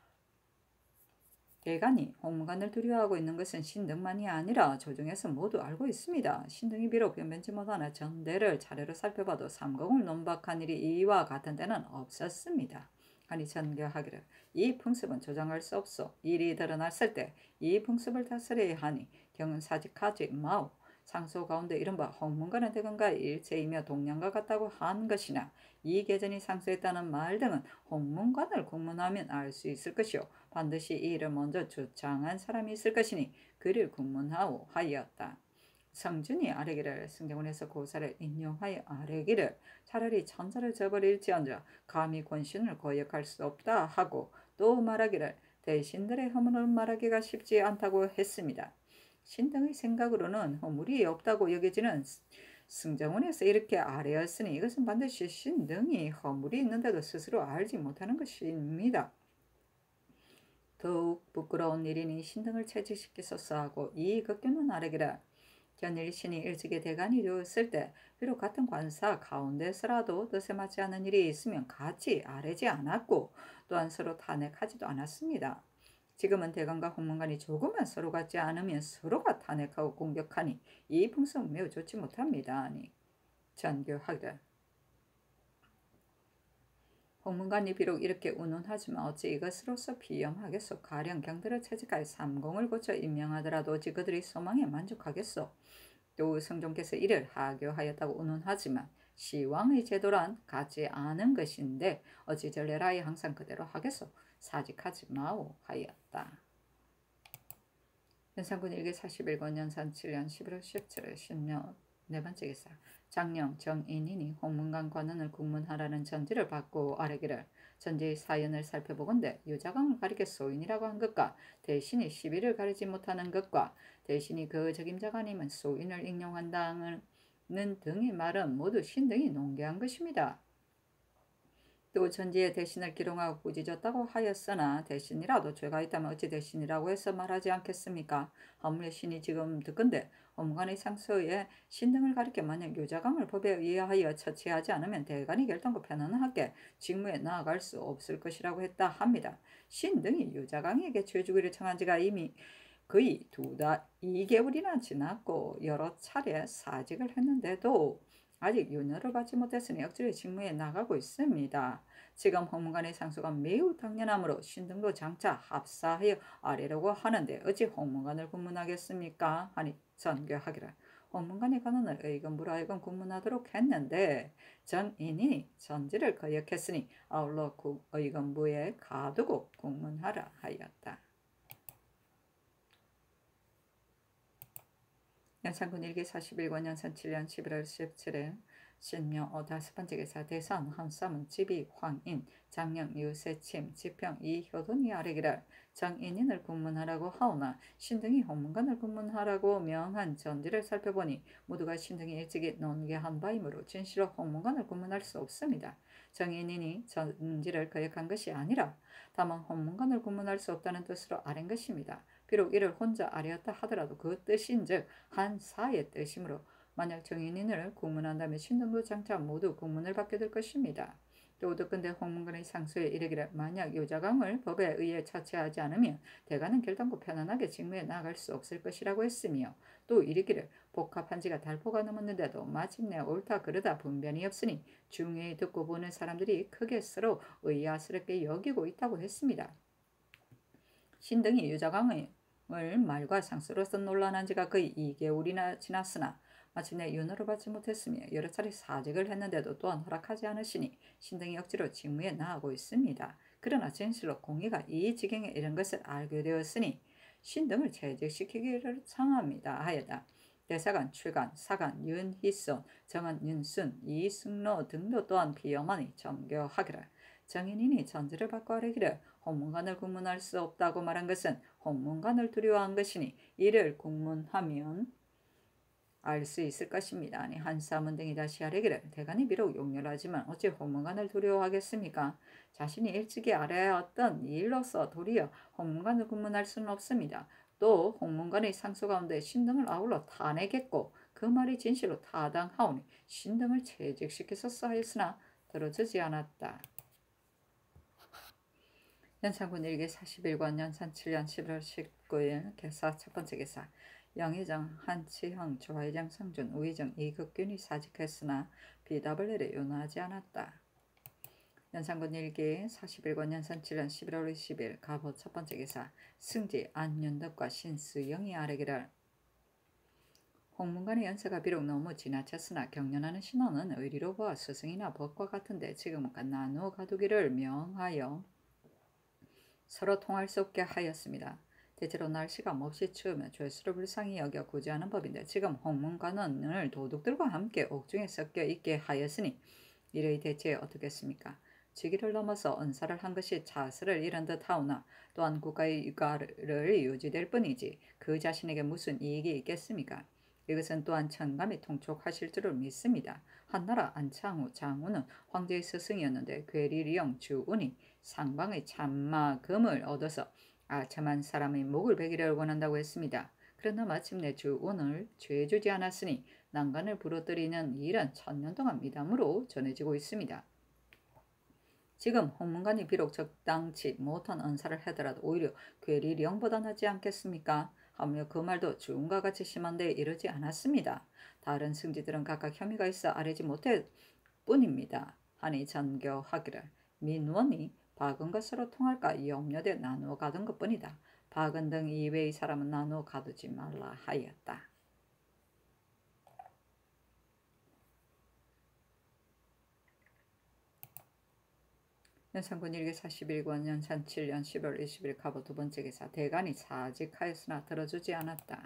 대간이 홍문관을 두려워하고 있는 것은 신등만이 아니라 조정에서 모두 알고 있습니다. 신등이 비록 변변치 못하나 전대를 차례로 살펴봐도 삼공을 논박한 일이 이와 같은 데는 없었습니다. 하니 전교하기를 이 풍습은 조장할 수 없소. 일이 드러났을 때 이 풍습을 다스려야 하니 경은 사직하지 마오. 상소 가운데 이른바 홍문관의 대간과 일체이며 동량과 같다고 한 것이나 이 계전이 상소했다는 말 등은 홍문관을 국문하면 알 수 있을 것이요 반드시 이 일을 먼저 주창한 사람이 있을 것이니 그를 국문하오 하였다. 성준이 아뢰기를 승정원에서 고사를 인용하여 아뢰기를 차라리 천사를 저버릴지언정 감히 권신을 거역할 수 없다 하고 또 말하기를 대신들의 허물을 말하기가 쉽지 않다고 했습니다. 신등의 생각으로는 허물이 없다고 여겨지는 승정원에서 이렇게 아뢰었으니 이것은 반드시 신등이 허물이 있는데도 스스로 알지 못하는 것입니다. 더욱 부끄러운 일이니 신등을 채직시키소서 하고 이 극균은 아뢰기를 견일 신이 일찍이 대간이 되었을 때 비록 같은 관사 가운데서라도 뜻에 맞지 않는 일이 있으면 같이 아뢰지 않았고 또한 서로 탄핵하지도 않았습니다. 지금은 대간과 홍문관이 조금만 서로 같지 않으면 서로가 탄핵하고 공격하니 이 풍습은 매우 좋지 못합니다. 아니 전교하기를 홍문관이 비록 이렇게 운운하지만 어찌 이것으로서 비염하겠소. 가령 경들을 채직하여 삼공을 고쳐 임명하더라도 어찌 그들이 소망에 만족하겠소. 또 성종께서 이를 하교하였다고 운운하지만 시왕의 제도란 같지 않은 것인데 어찌 전례라이 항상 그대로 하겠소. 사직하지 마오 하였다. 연산군 일기 41권 연산 7년 11월 17일 신묘 네 번째 기사. 장령 정인인이 홍문관 관원을 국문하라는 전지를 받고 아뢰기를 전지의 사연을 살펴보건대 유자강을 가리켜 소인이라고 한 것과 대신이 시비를 가리지 못하는 것과 대신이 그 적임자가 아니면 소인을 인용한다는 등의 말은 모두 신등이 농계한 것입니다. 또 전지의 대신을 기롱하고 꾸짖었다고 하였으나 대신이라도 죄가 있다면 어찌 대신이라고 해서 말하지 않겠습니까? 하물며 신이 지금 듣건대 업무관의 상소에 신등을 가리켜 만약 유자강을 법에 의하여 처치하지 않으면 대간이 결단코 편안하게 직무에 나아갈 수 없을 것이라고 했다 합니다. 신등이 유자강에게 죄주기를 청한 지가 이미 거의 2개월이나 지났고 여러 차례 사직을 했는데도 아직 윤허를 받지 못했으니 억지로 직무에 나가고 있습니다. 지금 홍문관의 상소가 매우 당연하므로 신등도 장차 합사하여 아뢰려고 하는데 어찌 홍문관을 군문하겠습니까? 하니 전교하기를 홍문관의 관원을 의금부로 하여금 군문하도록 했는데 전인이 전지를 거역했으니 아울러 의금부에 가두고 군문하라 하였다. 연산군 일기 41권 연산 7년 11월 17일 신묘 5번째 기사. 대선 한쌈은 지비 황인 장령 유세침 지평 이효돈이 아뢰기를 정인인을 군문하라고 하오나 신등이 홍문관을 군문하라고 명한 전지를 살펴보니 모두가 신등이 일찍이 논계한 바이므로 진실로 홍문관을 군문할 수 없습니다. 정인인이 전지를 거역한 것이 아니라 다만 홍문관을 군문할 수 없다는 뜻으로 아랜 것입니다. 비록 이를 혼자 아뢰었다 하더라도 그 뜻인즉 한 사의 뜻이므로 만약 정인인을 국문한다면 신등도 장차 모두 국문을 받게 될 것입니다. 또 듣건대 홍문관의 상소에 이르기를 만약 유자강을 법에 의해 처치하지 않으면 대가는 결단코 편안하게 직무에 나아갈 수 없을 것이라고 했으며 또 이르기를 복합한 지가 달포가 넘었는데도 마침내 옳다 그르다 분변이 없으니 중요히 듣고 보는 사람들이 크게 서로 의아스럽게 여기고 있다고 했습니다. 신등이 유자강을 말과 상소로서 논란한 지가 거의 2개월이나 지났으나 마침내 윤허를 받지 못했으며 여러 차례 사직을 했는데도 또한 허락하지 않으시니 신등이 억지로 직무에 나아가고 있습니다. 그러나 진실로 공의가 이 지경에 이른 것을 알게 되었으니 신등을 퇴직시키기를 청합니다 하였다. 대사관, 출간, 사관, 윤희순, 정은, 윤순, 이승로 등도 또한 비엄하니 정교하기를 정인인이 전지를 받고 아뢰기를 홍문관을 국문할 수 없다고 말한 것은 홍문관을 두려워한 것이니 이를 국문하면 알 수 있을 것입니다. 아니 한사문 등이 다시 아뢰기를 대간이 비록 용렬하지만 어찌 홍문관을 두려워하겠습니까? 자신이 일찍이 아뢰었던 일로서 도리어 홍문관을 국문할 수는 없습니다. 또 홍문관의 상소 가운데 신등을 아울러 탄핵했고 그 말이 진실로 타당하오니 신등을 퇴직시켰었어 하였으나 들어주지 않았다. 연산군 일기 41권 연산 7년 11월 19일 개사 첫번째 개사. 영의정 한치형 조회장 성준 우의정 이극균이 사직했으나 비답을 내려 윤호하지 않았다. 연산군 일기 41권 연산 7년 11월 20일 갑오 첫번째 개사. 승지 안윤덕과 신수영이 아뢰기를 홍문관의 연세가 비록 너무 지나쳤으나 경련하는 신원은 의리로 보아 스승이나 법과 같은데 지금은 나누어 가두기를 명하여 서로 통할 수 없게 하였습니다. 대체로 날씨가 몹시 추우면 죄수를 불쌍히 여겨 구제하는 법인데 지금 홍문관원을 도둑들과 함께 옥중에 섞여 있게 하였으니 이의 대체 어떻겠습니까? 직위를 넘어서 언사를 한 것이 자세를 잃은 듯하오나 또한 국가의 유가를 유지될 뿐이지 그 자신에게 무슨 이익이 있겠습니까? 이것은 또한 천감이 통촉하실 줄을 믿습니다. 한나라 안창후 장후는 황제의 스승이었는데 괴리령 주운이 상방의 참마금을 얻어서 아참한 사람의 목을 베기를 원한다고 했습니다. 그러나 마침내 주운을 죄주지 않았으니 난간을 부러뜨리는 일은 천년 동안 미담으로 전해지고 있습니다. 지금 홍문관이 비록 적당치 못한 언사를 하더라도 오히려 괴리령보다 낫지 않겠습니까? 하며 그 말도 주운과 같이 심한데 이르지 않았습니다. 다른 승지들은 각각 혐의가 있어 아뢰지 못할 뿐입니다. 하니 전교하기를 민원이 박은과 서로 통할까 염려돼 나누어 가둔 것뿐이다. 박은 등 이외의 사람은 나누어 가두지 말라 하였다. 연산군 일기 41권 연산 7년 10월 20일 갑오 두 번째 기사 대간이 사직하였으나 들어주지 않았다.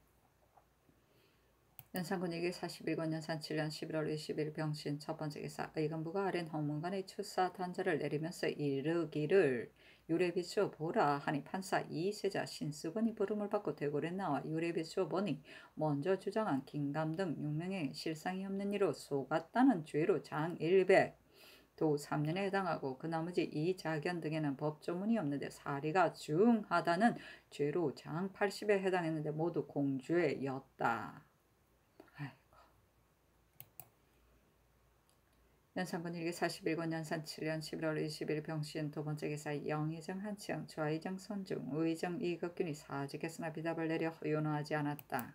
연산군 일기 41권 연산 7년 11월 20일 병신 첫 번째 기사 의금부가 아랜 홍문관의 추사 단자를 내리면서 이르기를 유래비추어 보라 하니 판사 이세자 신수건이 부름을 받고 대궐에 나와 유래비추어 보니 먼저 주장한 김감 등 6명의 실상이 없는 이로 속았다는 죄로 장 100, 도 3년에 해당하고 그 나머지 이자견 등에는 법조문이 없는데 사리가 중하다는 죄로 장 80에 해당했는데 모두 공죄였다. 연산군 일기 41권 연산 7년 11월 20일 병신 두 번째 기사 영의정 한치영 좌의정 선중 의정 이극균이 사직했으나 비답을 내려 허용하지 않았다.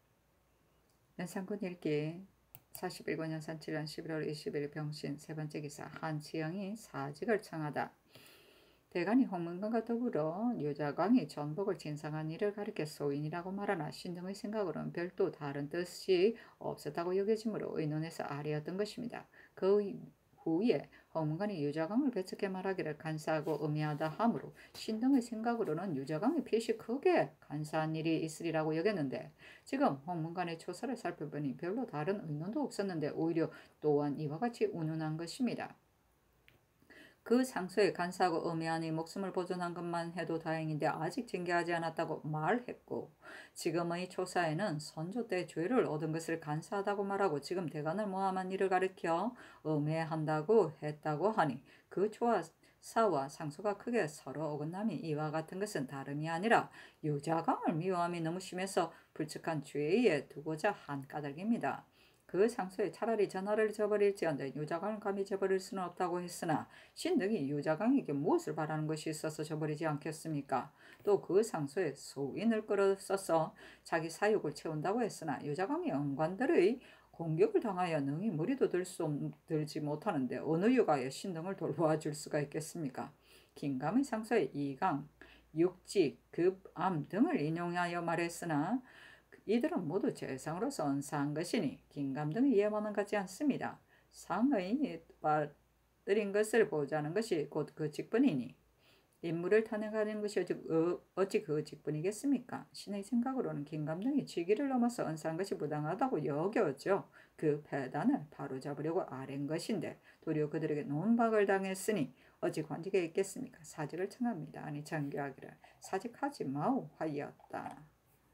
연산군 일기 41권 연산 7년 11월 20일 병신 세 번째 기사 한치영이 사직을 청하다. 대간이 홍문관과 더불어 유자광이 전복을 진상한 일을 가리켜 소인이라고 말하나 신등의 생각으로는 별도 다른 뜻이 없었다고 여겨지므로 의논해서 아래였던 것입니다. 그 후에 홍문관이 유자광을 배척해 말하기를 간사하고 음해하다 하므로 신등의 생각으로는 유자광이 필시 크게 간사한 일이 있으리라고 여겼는데 지금 홍문관의 초사를 살펴보니 별로 다른 의논도 없었는데 오히려 또한 이와 같이 운운한 것입니다. 그 상소에 간사하고 음해하니 목숨을 보존한 것만 해도 다행인데 아직 징계하지 않았다고 말했고 지금의 초사에는 선조 때 죄를 얻은 것을 간사하다고 말하고 지금 대간을 모함한 일을 가리켜 음해한다고 했다고 하니 그 초사와 상소가 크게 서로 어긋남이 이와 같은 것은 다름이 아니라 유자광을 미워함이 너무 심해서 불측한 죄에 두고자 한 까닭입니다. 그 상소에 차라리 전하를 저버릴지언데 유자광을 감히 저버릴 수는 없다고 했으나 신등이 유자광에게 무엇을 바라는 것이 있어서 저버리지 않겠습니까? 또 그 상소에 소인을 끌어 써서 자기 사욕을 채운다고 했으나 유자광이 영관들의 공격을 당하여 능히 무리도 들지 못하는데 어느 유가에 신등을 돌보아 줄 수가 있겠습니까? 긴감의 상소에 이강, 육지, 급, 암 등을 인용하여 말했으나 이들은 모두 재상으로서 언사한 것이니 긴감 등의 예문은 같지 않습니다. 상의 빠뜨린 것을 보자는 것이 곧 그 직분이니 인물을 탄핵하는 것이 어찌 그 직분이겠습니까? 신의 생각으로는 긴감 등이 직위를 넘어서 언사한 것이 부당하다고 여겨져 그 패단을 바로잡으려고 아랜 것인데 도리어 그들에게 논박을 당했으니 어찌 관직에 있겠습니까? 사직을 청합니다. 아니 장교하기를 사직하지 마오 하였다.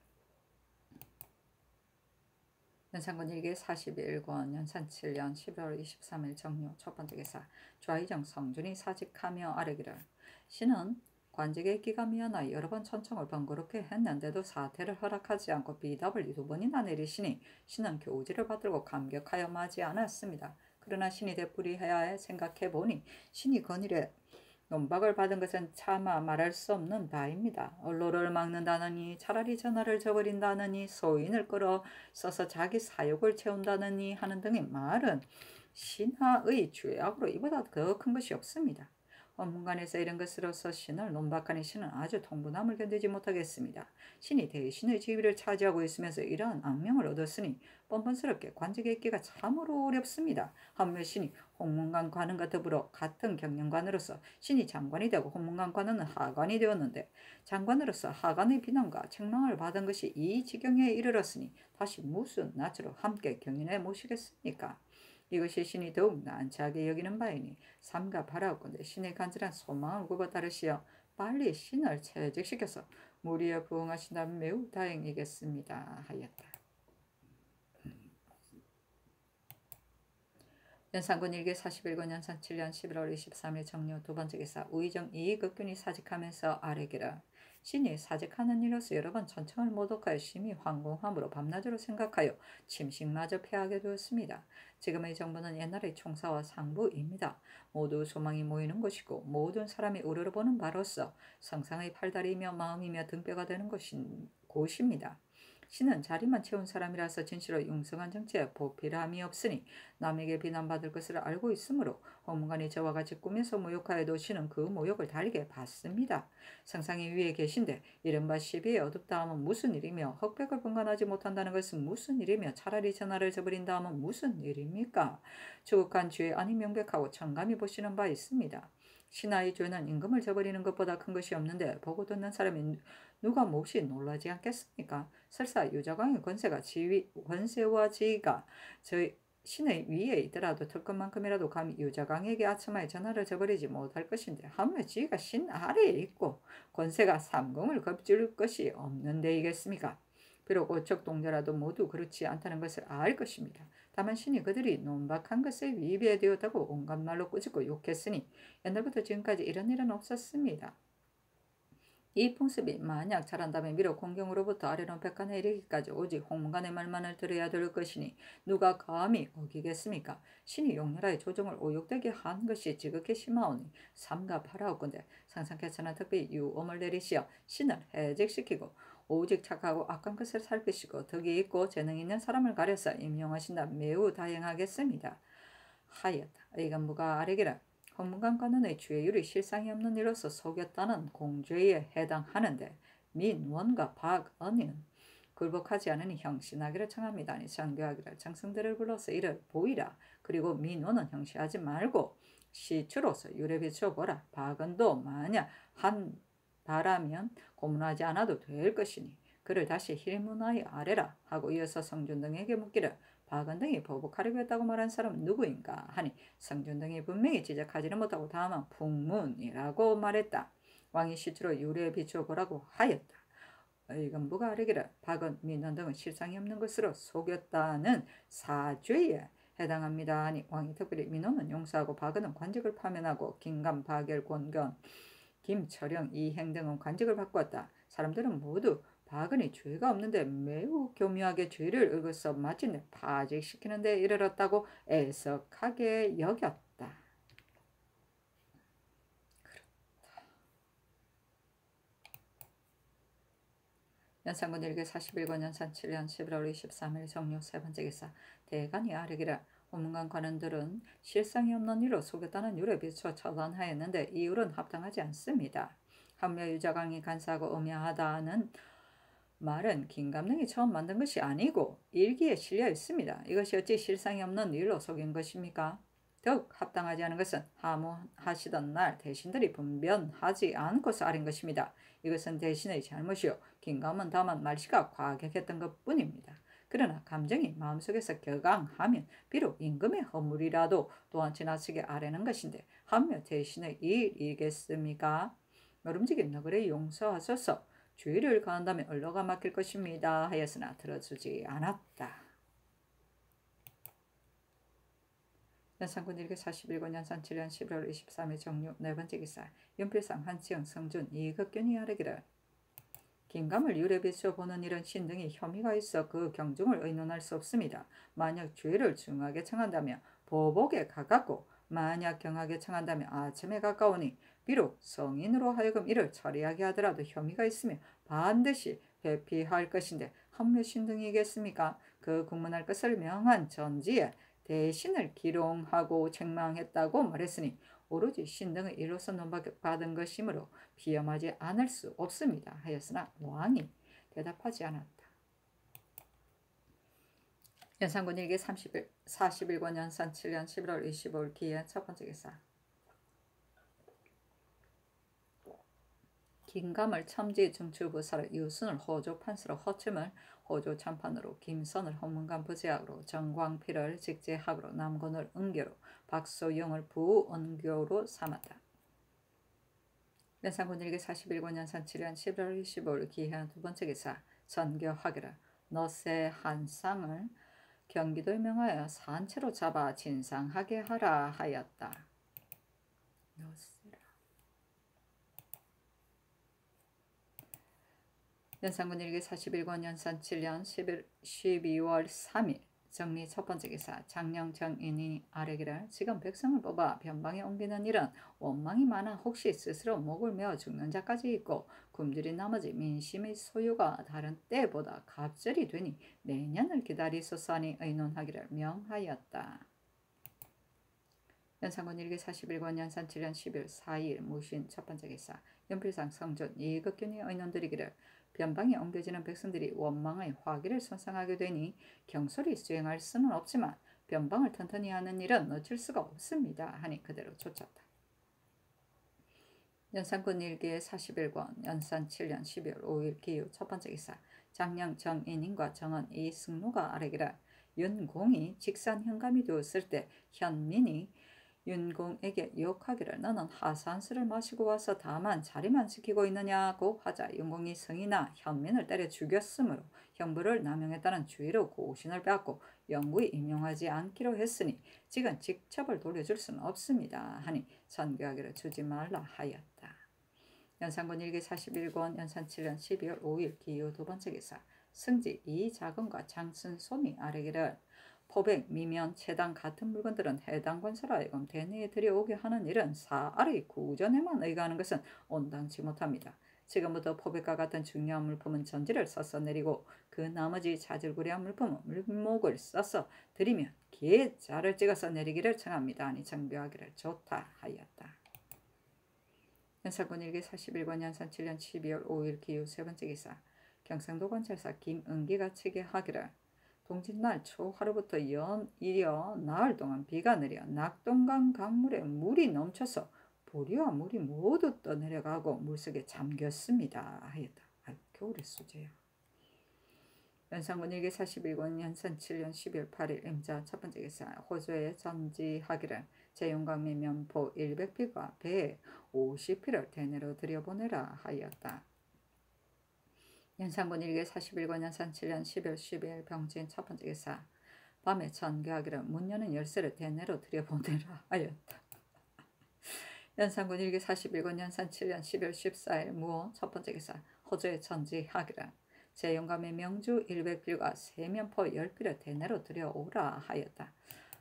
연산군 일기 41권 연산 7년 11월 23일 정료 첫 번째 기사 좌의정 성준이 사직하며 아뢰기를 신은 관직의 기가 미안하여 여러 번 천청을 번거롭게 했는데도 사퇴를 허락하지 않고 비답을 2번이나 내리시니 신은 교지를 받들고 감격하여 맞이 않았습니다. 그러나 신이 되풀이해야 생각해보니 신이 건일에 논박을 받은 것은 차마 말할 수 없는 바입니다. 언로를 막는다느니 차라리 전하를 저버린다느니 소인을 끌어 써서 자기 사욕을 채운다느니 하는 등의 말은 신하의 죄악으로 이보다 더 큰 것이 없습니다. 원문관에서 이런 것으로서 신을 논박하니 신은 아주 통분함을 견디지 못하겠습니다. 신이 대신의 지위를 차지하고 있으면서 이러한 악명을 얻었으니 뻔뻔스럽게 관직에 있기가 참으로 어렵습니다. 하물며 신이 홍문관 관원과 더불어 같은 경영관으로서 신이 장관이 되고 홍문관 관원은 하관이 되었는데 장관으로서 하관의 비난과 책망을 받은 것이 이 지경에 이르렀으니 다시 무슨 낯으로 함께 경연해 모시겠습니까? 이것이 신이 더욱 난처하게 여기는 바이니 삼가 바라옵건대 신의 간절한 소망을 굽어 따르시어 빨리 신을 퇴직시켜서 무리에 부응하신다면 매우 다행이겠습니다 하였다. 연산군 일기 41권 연산 7년 11월 23일 정료 두 번째 기사 우의정 이익극균이 사직하면서 아뢰기를 신이 사직하는 일로서 여러 번 천청을 모독하여 심히 황공함으로 밤낮으로 생각하여 침식마저 패하게 되었습니다. 지금의 정부는 옛날의 총사와 상부입니다. 모두 소망이 모이는 곳이고 모든 사람이 우러러보는 바로서 성상의 팔다리이며 마음이며 등뼈가 되는 곳입니다. 신은 자리만 채운 사람이라서 진실로 융성한 정치에 보필함이 없으니 남에게 비난받을 것을 알고 있으므로 홍문관이 저와 같이 꿈에서 모욕하여도 신은 그 모욕을 달게 받습니다. 상상이 위에 계신데 이른바 시비에 어둡다 하면 무슨 일이며 흑백을 분간하지 못한다는 것은 무슨 일이며 차라리 전하를 저버린다 하면 무슨 일입니까? 조국한 죄 아니 명백하고 청감히 보시는 바 있습니다. 신하의 죄는 임금을 저버리는 것보다 큰 것이 없는데 보고 듣는 사람이 누가 몹시 놀라지 않겠습니까? 설사 유자광의 권세와 지위가 저희 신의 위에 있더라도 특권만큼이라도 감히 유자광에게 아첨하여 전하를 저버리지 못할 것인데 하물며 지위가 신 아래에 있고 권세가 삼공을 겁줄 것이 없는 데이겠습니까? 비록 오척동자라도 모두 그렇지 않다는 것을 알 것입니다. 다만 신이 그들이 논박한 것에 위배되었다고 온갖 말로 꾸짖고 욕했으니 옛날부터 지금까지 이런 일은 없었습니다. 이 풍습이 만약 잘한다면 비록 공경으로부터 아래로 백간에 이르기까지 오직 홍문관의 말만을 들어야 될 것이니 누가 감히 어기겠습니까? 신이 용렬하여 조정을 오욕되게 한 것이 지극히 심하오니 삼가 파라오건대 상상케서나 특별히 유엄을 내리시어 신을 해직시키고 오직 착하고 악한 것을 살피시고 덕이 있고 재능 있는 사람을 가려서 임용하신다 매우 다행하겠습니다. 하였다. 의관부가 아래기를 헌문관 관원의 죄율이 실상이 없는 이로서 속였다는 공죄에 해당하는데 민원과 박언은 굴복하지 않으니 형신하기를 청합니다. 아니 정교하기를 장성들을 불러서 이를 보이라. 그리고 민원은 형시하지 말고 시추로서 유래 비춰보라. 박언도 만약 한 바라면 고문하지 않아도 될 것이니 그를 다시 힐문하여 아래라 하고 이어서 성준 등에게 묻기를 박은 등이 보복하려고 했다고 말한 사람은 누구인가 하니 성준 등이 분명히 지적하지는 못하고 다만 풍문이라고 말했다. 왕이 시추로 유래에 비추어 보라고 하였다. 의금부가 아뢰기를 박은 민원 등은 실상이 없는 것으로 속였다는 사죄에 해당합니다. 하니 왕이 특별히 민원은 용서하고 박은은 관직을 파면하고 김감, 박열, 권견, 김철영, 이행 등은 관직을 바꾸었다. 사람들은 모두 박은이 죄가 없는데 매우 교묘하게 죄를 의거서 마침내 파직시키는 데 이르렀다고 애석하게 여겼다. 연산군 일기 41권 연산 7년 11월 23일 정육 세 번째 기사 대간이 아뢰기를 호문관 관원들은 실상이 없는 일로 속였다는 율에 비추어 처단하였는데 이 율은 합당하지 않습니다. 한며 유자광이 간사하고 음야하다는 말은 김감능이 처음 만든 것이 아니고 일기에 실려 있습니다. 이것이 어찌 실상이 없는 일로 속인 것입니까? 더욱 합당하지 않은 것은 하무하시던 날 대신들이 분변하지 않고서 아린 것입니다. 이것은 대신의 잘못이요 김감은 다만 말씨가 과격했던 것뿐입니다. 그러나 감정이 마음속에서 격앙하면 비록 임금의 허물이라도 또한 지나치게 아뢰는 것인데 하며 대신의 일이겠습니까? 모름지기 너그레 용서하소서. 주의를 가한다면 언로가 막힐 것입니다. 하였으나 들어주지 않았다. 연산군 일기 41권 연산 7년 11월 23일 정육 네 번째 기사 연필상 한치영 성준 이극균이 아뢰기를 김감을 유래 비추어 보는 일은 신등이 혐의가 있어 그 경중을 의논할 수 없습니다. 만약 죄를 중하게 청한다면 보복에 가깝고 만약 경하게 청한다면 아첨에 가까우니 비록 성인으로 하여금 이를 처리하게 하더라도 혐의가 있으며 반드시 회피할 것인데 한몇 신등이겠습니까? 그 국문할 것을 명한 전지에 대신을 기롱하고 책망했다고 말했으니 오로지 신등의 일로서 논박받은 것이므로 비염하지 않을 수 없습니다. 하였으나 왕이 대답하지 않았다. 연산군 일기 41권 연산 7년 11월 25일 기해 첫 번째 기사 김감을 첨지 중추부사를 유순을 호조 판수로 허춤을 호조 참판으로 김선을 헌문관 부제학으로 정광필을 직제학으로 남곤을 은교로 박소영을 부은교로 삼았다. 연산군 일기 41권 연산 7년 11월 25일 기해한 두 번째 기사 전교하기를 너세 한 쌍을 경기도에 명하여 산채로 잡아 진상하게 하라 하였다. 연산군 일기 41권 연산 7년 12월 3일 정리 첫 번째 기사 장령 정인이 아뢰기를 지금 백성을 뽑아 변방에 옮기는 일은 원망이 많아 혹시 스스로 목을 메어 죽는 자까지 있고 굶주린 나머지 민심의 소요가 다른 때보다 갑절이 되니 내년을 기다리소서 하니 의논하기를 명하였다. 연산군 일기 41권 연산 7년 10일 4일 무신 첫 번째 기사 연필상 성준 이극균이 의논드리기를 변방에 옮겨지는 백성들이 원망의 화기를 손상하게 되니 경솔히 수행할 수는 없지만 변방을 튼튼히 하는 일은 어쩔 수가 없습니다. 하니 그대로 쫓았다. 연산군 일기의 41권 연산 7년 12월 5일 기유 첫 번째 기사 장량 정인인과 정원 이승로가 아래기를 윤공이 직산 현감이 되었을 때 현민이 윤공에게 욕하기를 너는 하산술을 마시고 와서 다만 자리만 지키고 있느냐고 하자 윤공이 성이나 현민을 때려 죽였으므로 형부를 남용했다는 주의로 고신을 빼앗고 영구히 임용하지 않기로 했으니 지금 직첩을 돌려줄 수는 없습니다 하니 선교하기를 주지 말라 하였다. 연산군 일기 41권 연산 7년 12월 5일 기유 두 번째 기사 승지 이자금과 장순손이 아뢰기를 포백, 미면, 채당 같은 물건들은 해당 관사로 하여금 대내에 들여오게 하는 일은 사알의 구전에만 의거하는 것은 온당치 못합니다. 지금부터 포백과 같은 중요한 물품은 전지를 써서 내리고 그 나머지 자질구레한 물품은 물목을 써서 드리면 계자를 찍어서 내리기를 청합니다. 아니 정교하기를 좋다 하였다. 연산군 일기 41권 연산 7년 12월 5일 기후 세 번째 기사 경상도 관찰사 김은기가 측에하기를 동짓날 초하루부터 연일여 나흘 동안 비가 내려 낙동강 강물에 물이 넘쳐서 보리와 물이 모두 떠내려가고 물속에 잠겼습니다 하였다. 겨울의 수제야. 연산군 일기 41권 연산 7년 12월 8일 임자 첫 번째 기사 호주에 전지하기를 제용강미 면포 100피가 배에 50피를 대내로 들여보내라 하였다. 연산군 일기 41권 연산 7년 12월 12일 병진 첫 번째 기사 밤에 전교하기를 문 여는 열쇠를 대내로 들여보내라 하였다. 연산군 일기 41권 연산 7년 12월 14일 무호 첫 번째 기사 호주에 전지하기를 제용감의 명주 100필과 세면포 10필을 대내로 들여오라 하였다.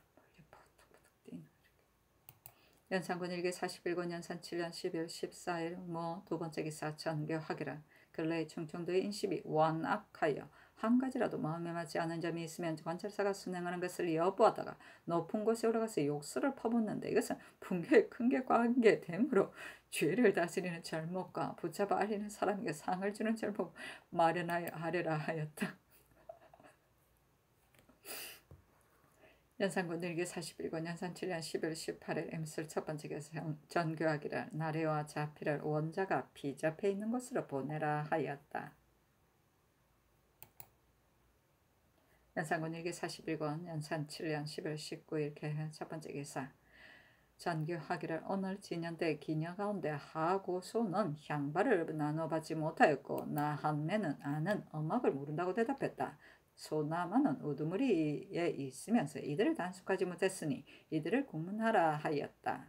연산군 일기 41권 연산 7년 12월 14일 무 두 번째 기사 전교하기를 근래 충청도의 인심이 완악하여 한 가지라도 마음에 맞지 않은 점이 있으면 관찰사가 순행하는 것을 여부하다가 높은 곳에 올라가서 욕설을 퍼붓는데 이것은 분교에 큰 게 과한 게 되므로 죄를 다스리는 잘못과 붙잡아 알리는 사람에게 상을 주는 잘못 마련하여 하려라 하였다. 연산군 일기 41권 연산 7년 12월 18일 임술 첫 번째 개성 전교하기를 나래와 자피를 원자가 비잡혀 있는 곳으로 보내라 하였다. 연산군 일기 41권 연산 7년 12월 19일 개회 첫 번째 기사 전교하기를 오늘 진연대 기녀 가운데 하고소는 향발을 나눠받지 못하였고 나 한매는 아는 음악을 모른다고 대답했다. 소나마는 우두머리에 있으면서 이들을 단속하지 못했으니 이들을 고문하라 하였다.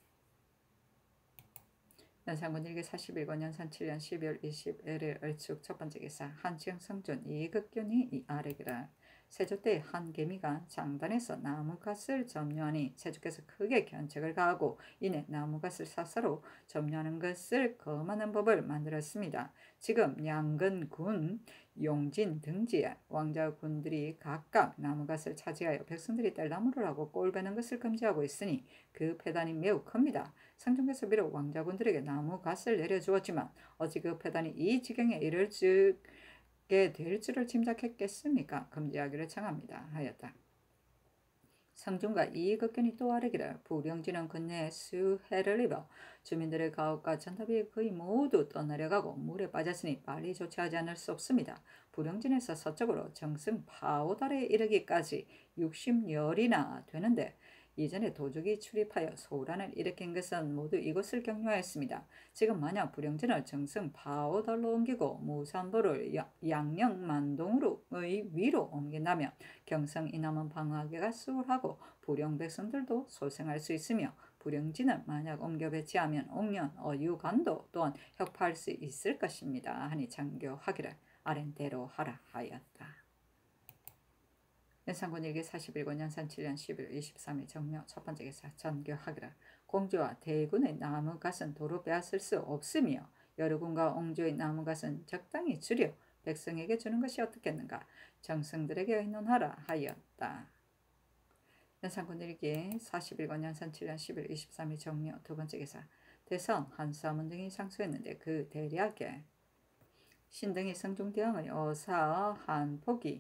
연산군 일기 41권 연산 7년 12월 21일 을축 첫 번째 기사 한치영 성준 이극균이 아래기를 세조 때 한 개미가 장단에서 나무갓을 점유하니 세조께서 크게 견책을 가하고 이내 나무갓을 사사로 점유하는 것을 검하는 법을 만들었습니다. 지금 양근군, 용진 등지에 왕자군들이 각각 나무갓을 차지하여 백성들이 뗄나무를 하고 꼴베는 것을 금지하고 있으니 그 폐단이 매우 큽니다. 상중께서 비록 왕자군들에게 나무갓을 내려주었지만 어찌 그 폐단이 이 지경에 이를 될 줄을 짐작했겠습니까? 금지하기를 청합니다 하였다. 상중과 이익의견이 또 아뢰기를 부령지는 근래에 수해를 입어 주민들의 가옥과 전탑이 거의 모두 떠내려가고 물에 빠졌으니 빨리 조치하지 않을 수 없습니다. 부령진에서 서쪽으로 정승 파오달에 이르기까지 60열이나 되는데 이전에 도적이 출입하여 소란을 일으킨 것은 모두 이곳을 경유하였습니다. 지금 만약 부령진을 정승 파오달로 옮기고 무산도를 양령만동으로의 위로 옮긴다면 경성 이남은 방어하기가 수월하고 부령 백성들도 소생할 수 있으며 부령진을 만약 옮겨 배치하면 옥년, 어유간도 또한 혁파할 수 있을 것입니다. 하니 장교하기를 아랜대로 하라 하였다. 연산군 일기 41권 연산 7년 11월 23일 정묘 첫 번째 기사 전교하기를 공주와 대군의 나무갓은 도로 빼앗을 수 없으며 여루군과 옹주의 나무갓은 적당히 줄여 백성에게 주는 것이 어떻겠는가 정승들에게 의논하라 하였다. 연산군 일기 41권 연산 7년 11월 23일 정묘 두 번째 기사 대선 한사문 등이 상수했는데 그 대략에 신등이 성중대왕의 어사 한폭이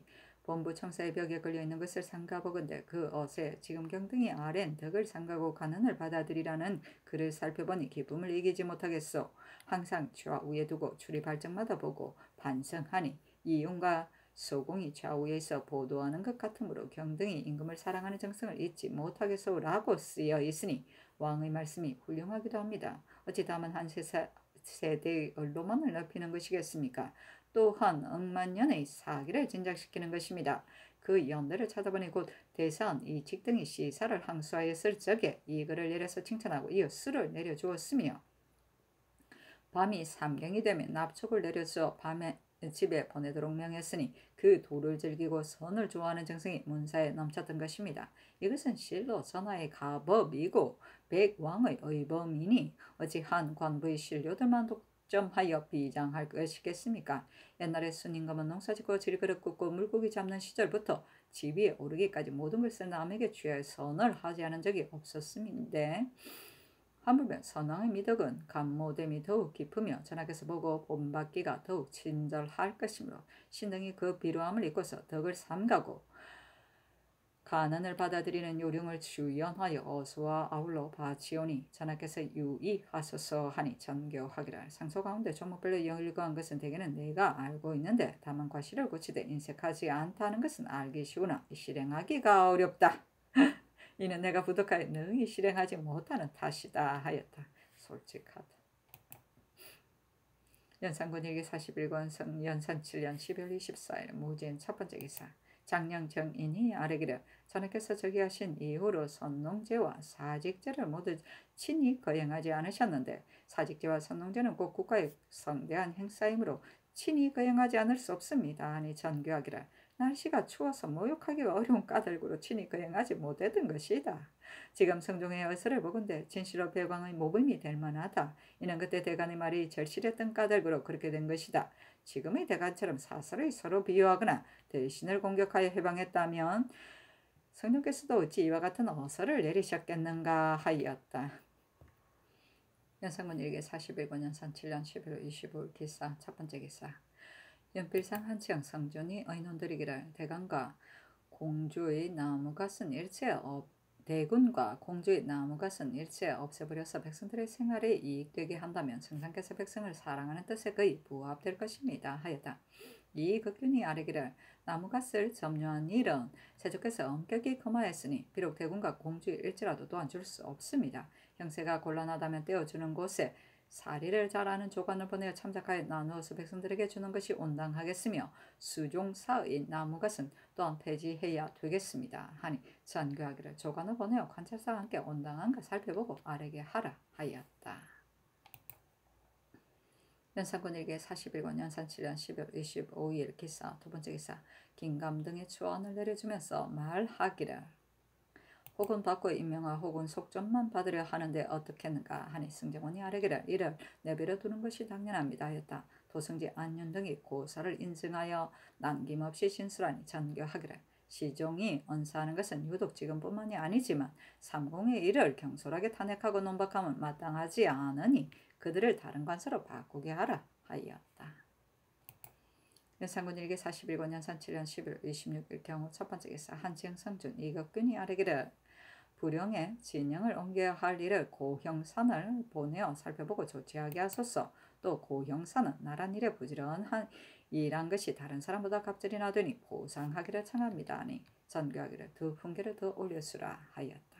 본부 청사의 벽에 걸려있는 것을 삼가보건대 그 옷에 지금 경등이 아랜 덕을 삼가고 가난을 받아들이라는 글을 살펴보니 기쁨을 이기지 못하겠소. 항상 좌우에 두고 출입 발정마다 보고 반성하니 이윤과 소공이 좌우에 있어 보도하는 것 같으므로 경등이 임금을 사랑하는 정성을 잊지 못하겠소라고 쓰여 있으니 왕의 말씀이 훌륭하기도 합니다. 어찌 다만 한 세대의 언로만을 넓히는 것이겠습니까? 또한 억만년의 사기를 진작시키는 것입니다. 그 연대를 찾아보니 곧 대선 이직 등이 시사를 항소하였을 적에 이 글을 내려서 칭찬하고 이어 수를 내려주었으며 밤이 삼경이 되면 납촉을 내려서 밤에 집에 보내도록 명했으니 그 도를 즐기고 선을 좋아하는 정성이 문사에 넘쳤던 것입니다. 이것은 실로 전하의 가법이고 백왕의 의범이니 어찌 한 관부의 신료들만 독점하여 비장할 것이겠습니까? 옛날에 순임금은 농사짓고 질그릇 굽고 물고기 잡는 시절부터 집 위에 오르기까지 모든 것을 남에게 취할 선을 하지 않은 적이 없었음인데 하물며 선왕의 미덕은 감모됨이 더욱 깊으며 전하께서 보고 본받기가 더욱 친절할 것이므로 신등이 그 비루함을 잊고서 덕을 삼가고 가난을 받아들이는 요령을 주연하여 어수와 아울러 바치오니 전하께서 유의하소서 하니 전교하기를. 상소 가운데 종목별로 일거한 것은 대개는 내가 알고 있는데 다만 과실을 고치되 인색하지 않다는 것은 알기 쉬우나 실행하기가 어렵다. 이는 내가 부득하여 능히 실행하지 못하는 탓이다 하였다. 솔직하다. 연산군 일기 41권 연산 7년 12월 24일 무진 첫 번째 기사. 장령 정인이 아뢰기를 전하께서 저기하신 이후로 선농제와 사직제를 모두 친히 거행하지 않으셨는데 사직제와 선농제는 꼭 국가의 성대한 행사이므로 친히 거행하지 않을 수 없습니다. 하니 전교하기를 날씨가 추워서 모욕하기가 어려운 까닭으로 친히 거행하지 못했던 것이다. 지금 성종의 어설을 보건대 진실로 백왕의 모범이 될 만하다. 이는 그때 대간의 말이 절실했던 까닭으로 그렇게 된 것이다. 지금의 대간처럼 사설의 서로 비유하거나 대신을 공격하여 해방했다면 성령께서도 어찌 이와 같은 어설을 내리셨겠는가 하였다. 연산군 일기 41권 연산 7년 11월 25일 기사 첫 번째 기사. 연필상 한치영 성존이 의논드리기를 대군과 공주의 나무갓은 일체 없애버려서 백성들의 생활에 이익되게 한다면 성상께서 백성을 사랑하는 뜻에 거의 부합될 것입니다 하였다. 이 극균이 아뢰기를 나무갓을 점유한 일은 세조께서 엄격히 금하였으니 비록 대군과 공주일지라도 또한 줄 수 없습니다. 형세가 곤란하다면 떼어주는 곳에 사리를 잘하는 조관을 보내어 참작하여 나누어서 백성들에게 주는 것이 온당하겠으며 수종사의 나무갓은 또한 폐지해야 되겠습니다 하니 전교하기를 조관을 보내어 관찰사와 함께 온당한가 살펴보고 아뢰게 하라 하였다. 연산군 일기 41권 연산 7년 12월 25일 기사 두 번째 기사. 긴감 등의 초안을 내려주면서 말하기를 혹은 받고 임명하 혹은 속전만 받으려 하는데 어떻겠는가 하니 승정원이 아뢰기를 이를 내버려 두는 것이 당연합니다 하였다. 도성지 안윤 등이 고사를 인증하여 남김없이 진술하니 전교하기를 시종이 언사하는 것은 유독 지금뿐만이 아니지만 삼공의 일을 경솔하게 탄핵하고 논박함은 마땅하지 않으니 그들을 다른 관서로 바꾸게 하라 하였다. 연산군 일기 41권 연산 7년 11월 26일 경우 첫 번째 기사. 한지영 성준 이극균이 아뢰기를 부령에 진영을 옮겨야 할 일을 고형산을 보내어 살펴보고 조치하게 하소서. 또 고형산은 나란 일에 부지런한 일한 것이 다른 사람보다 갑절이 나되니 보상하기를 청합니다 하니 전교하기를 두 품계를 더 올려주라 하였다.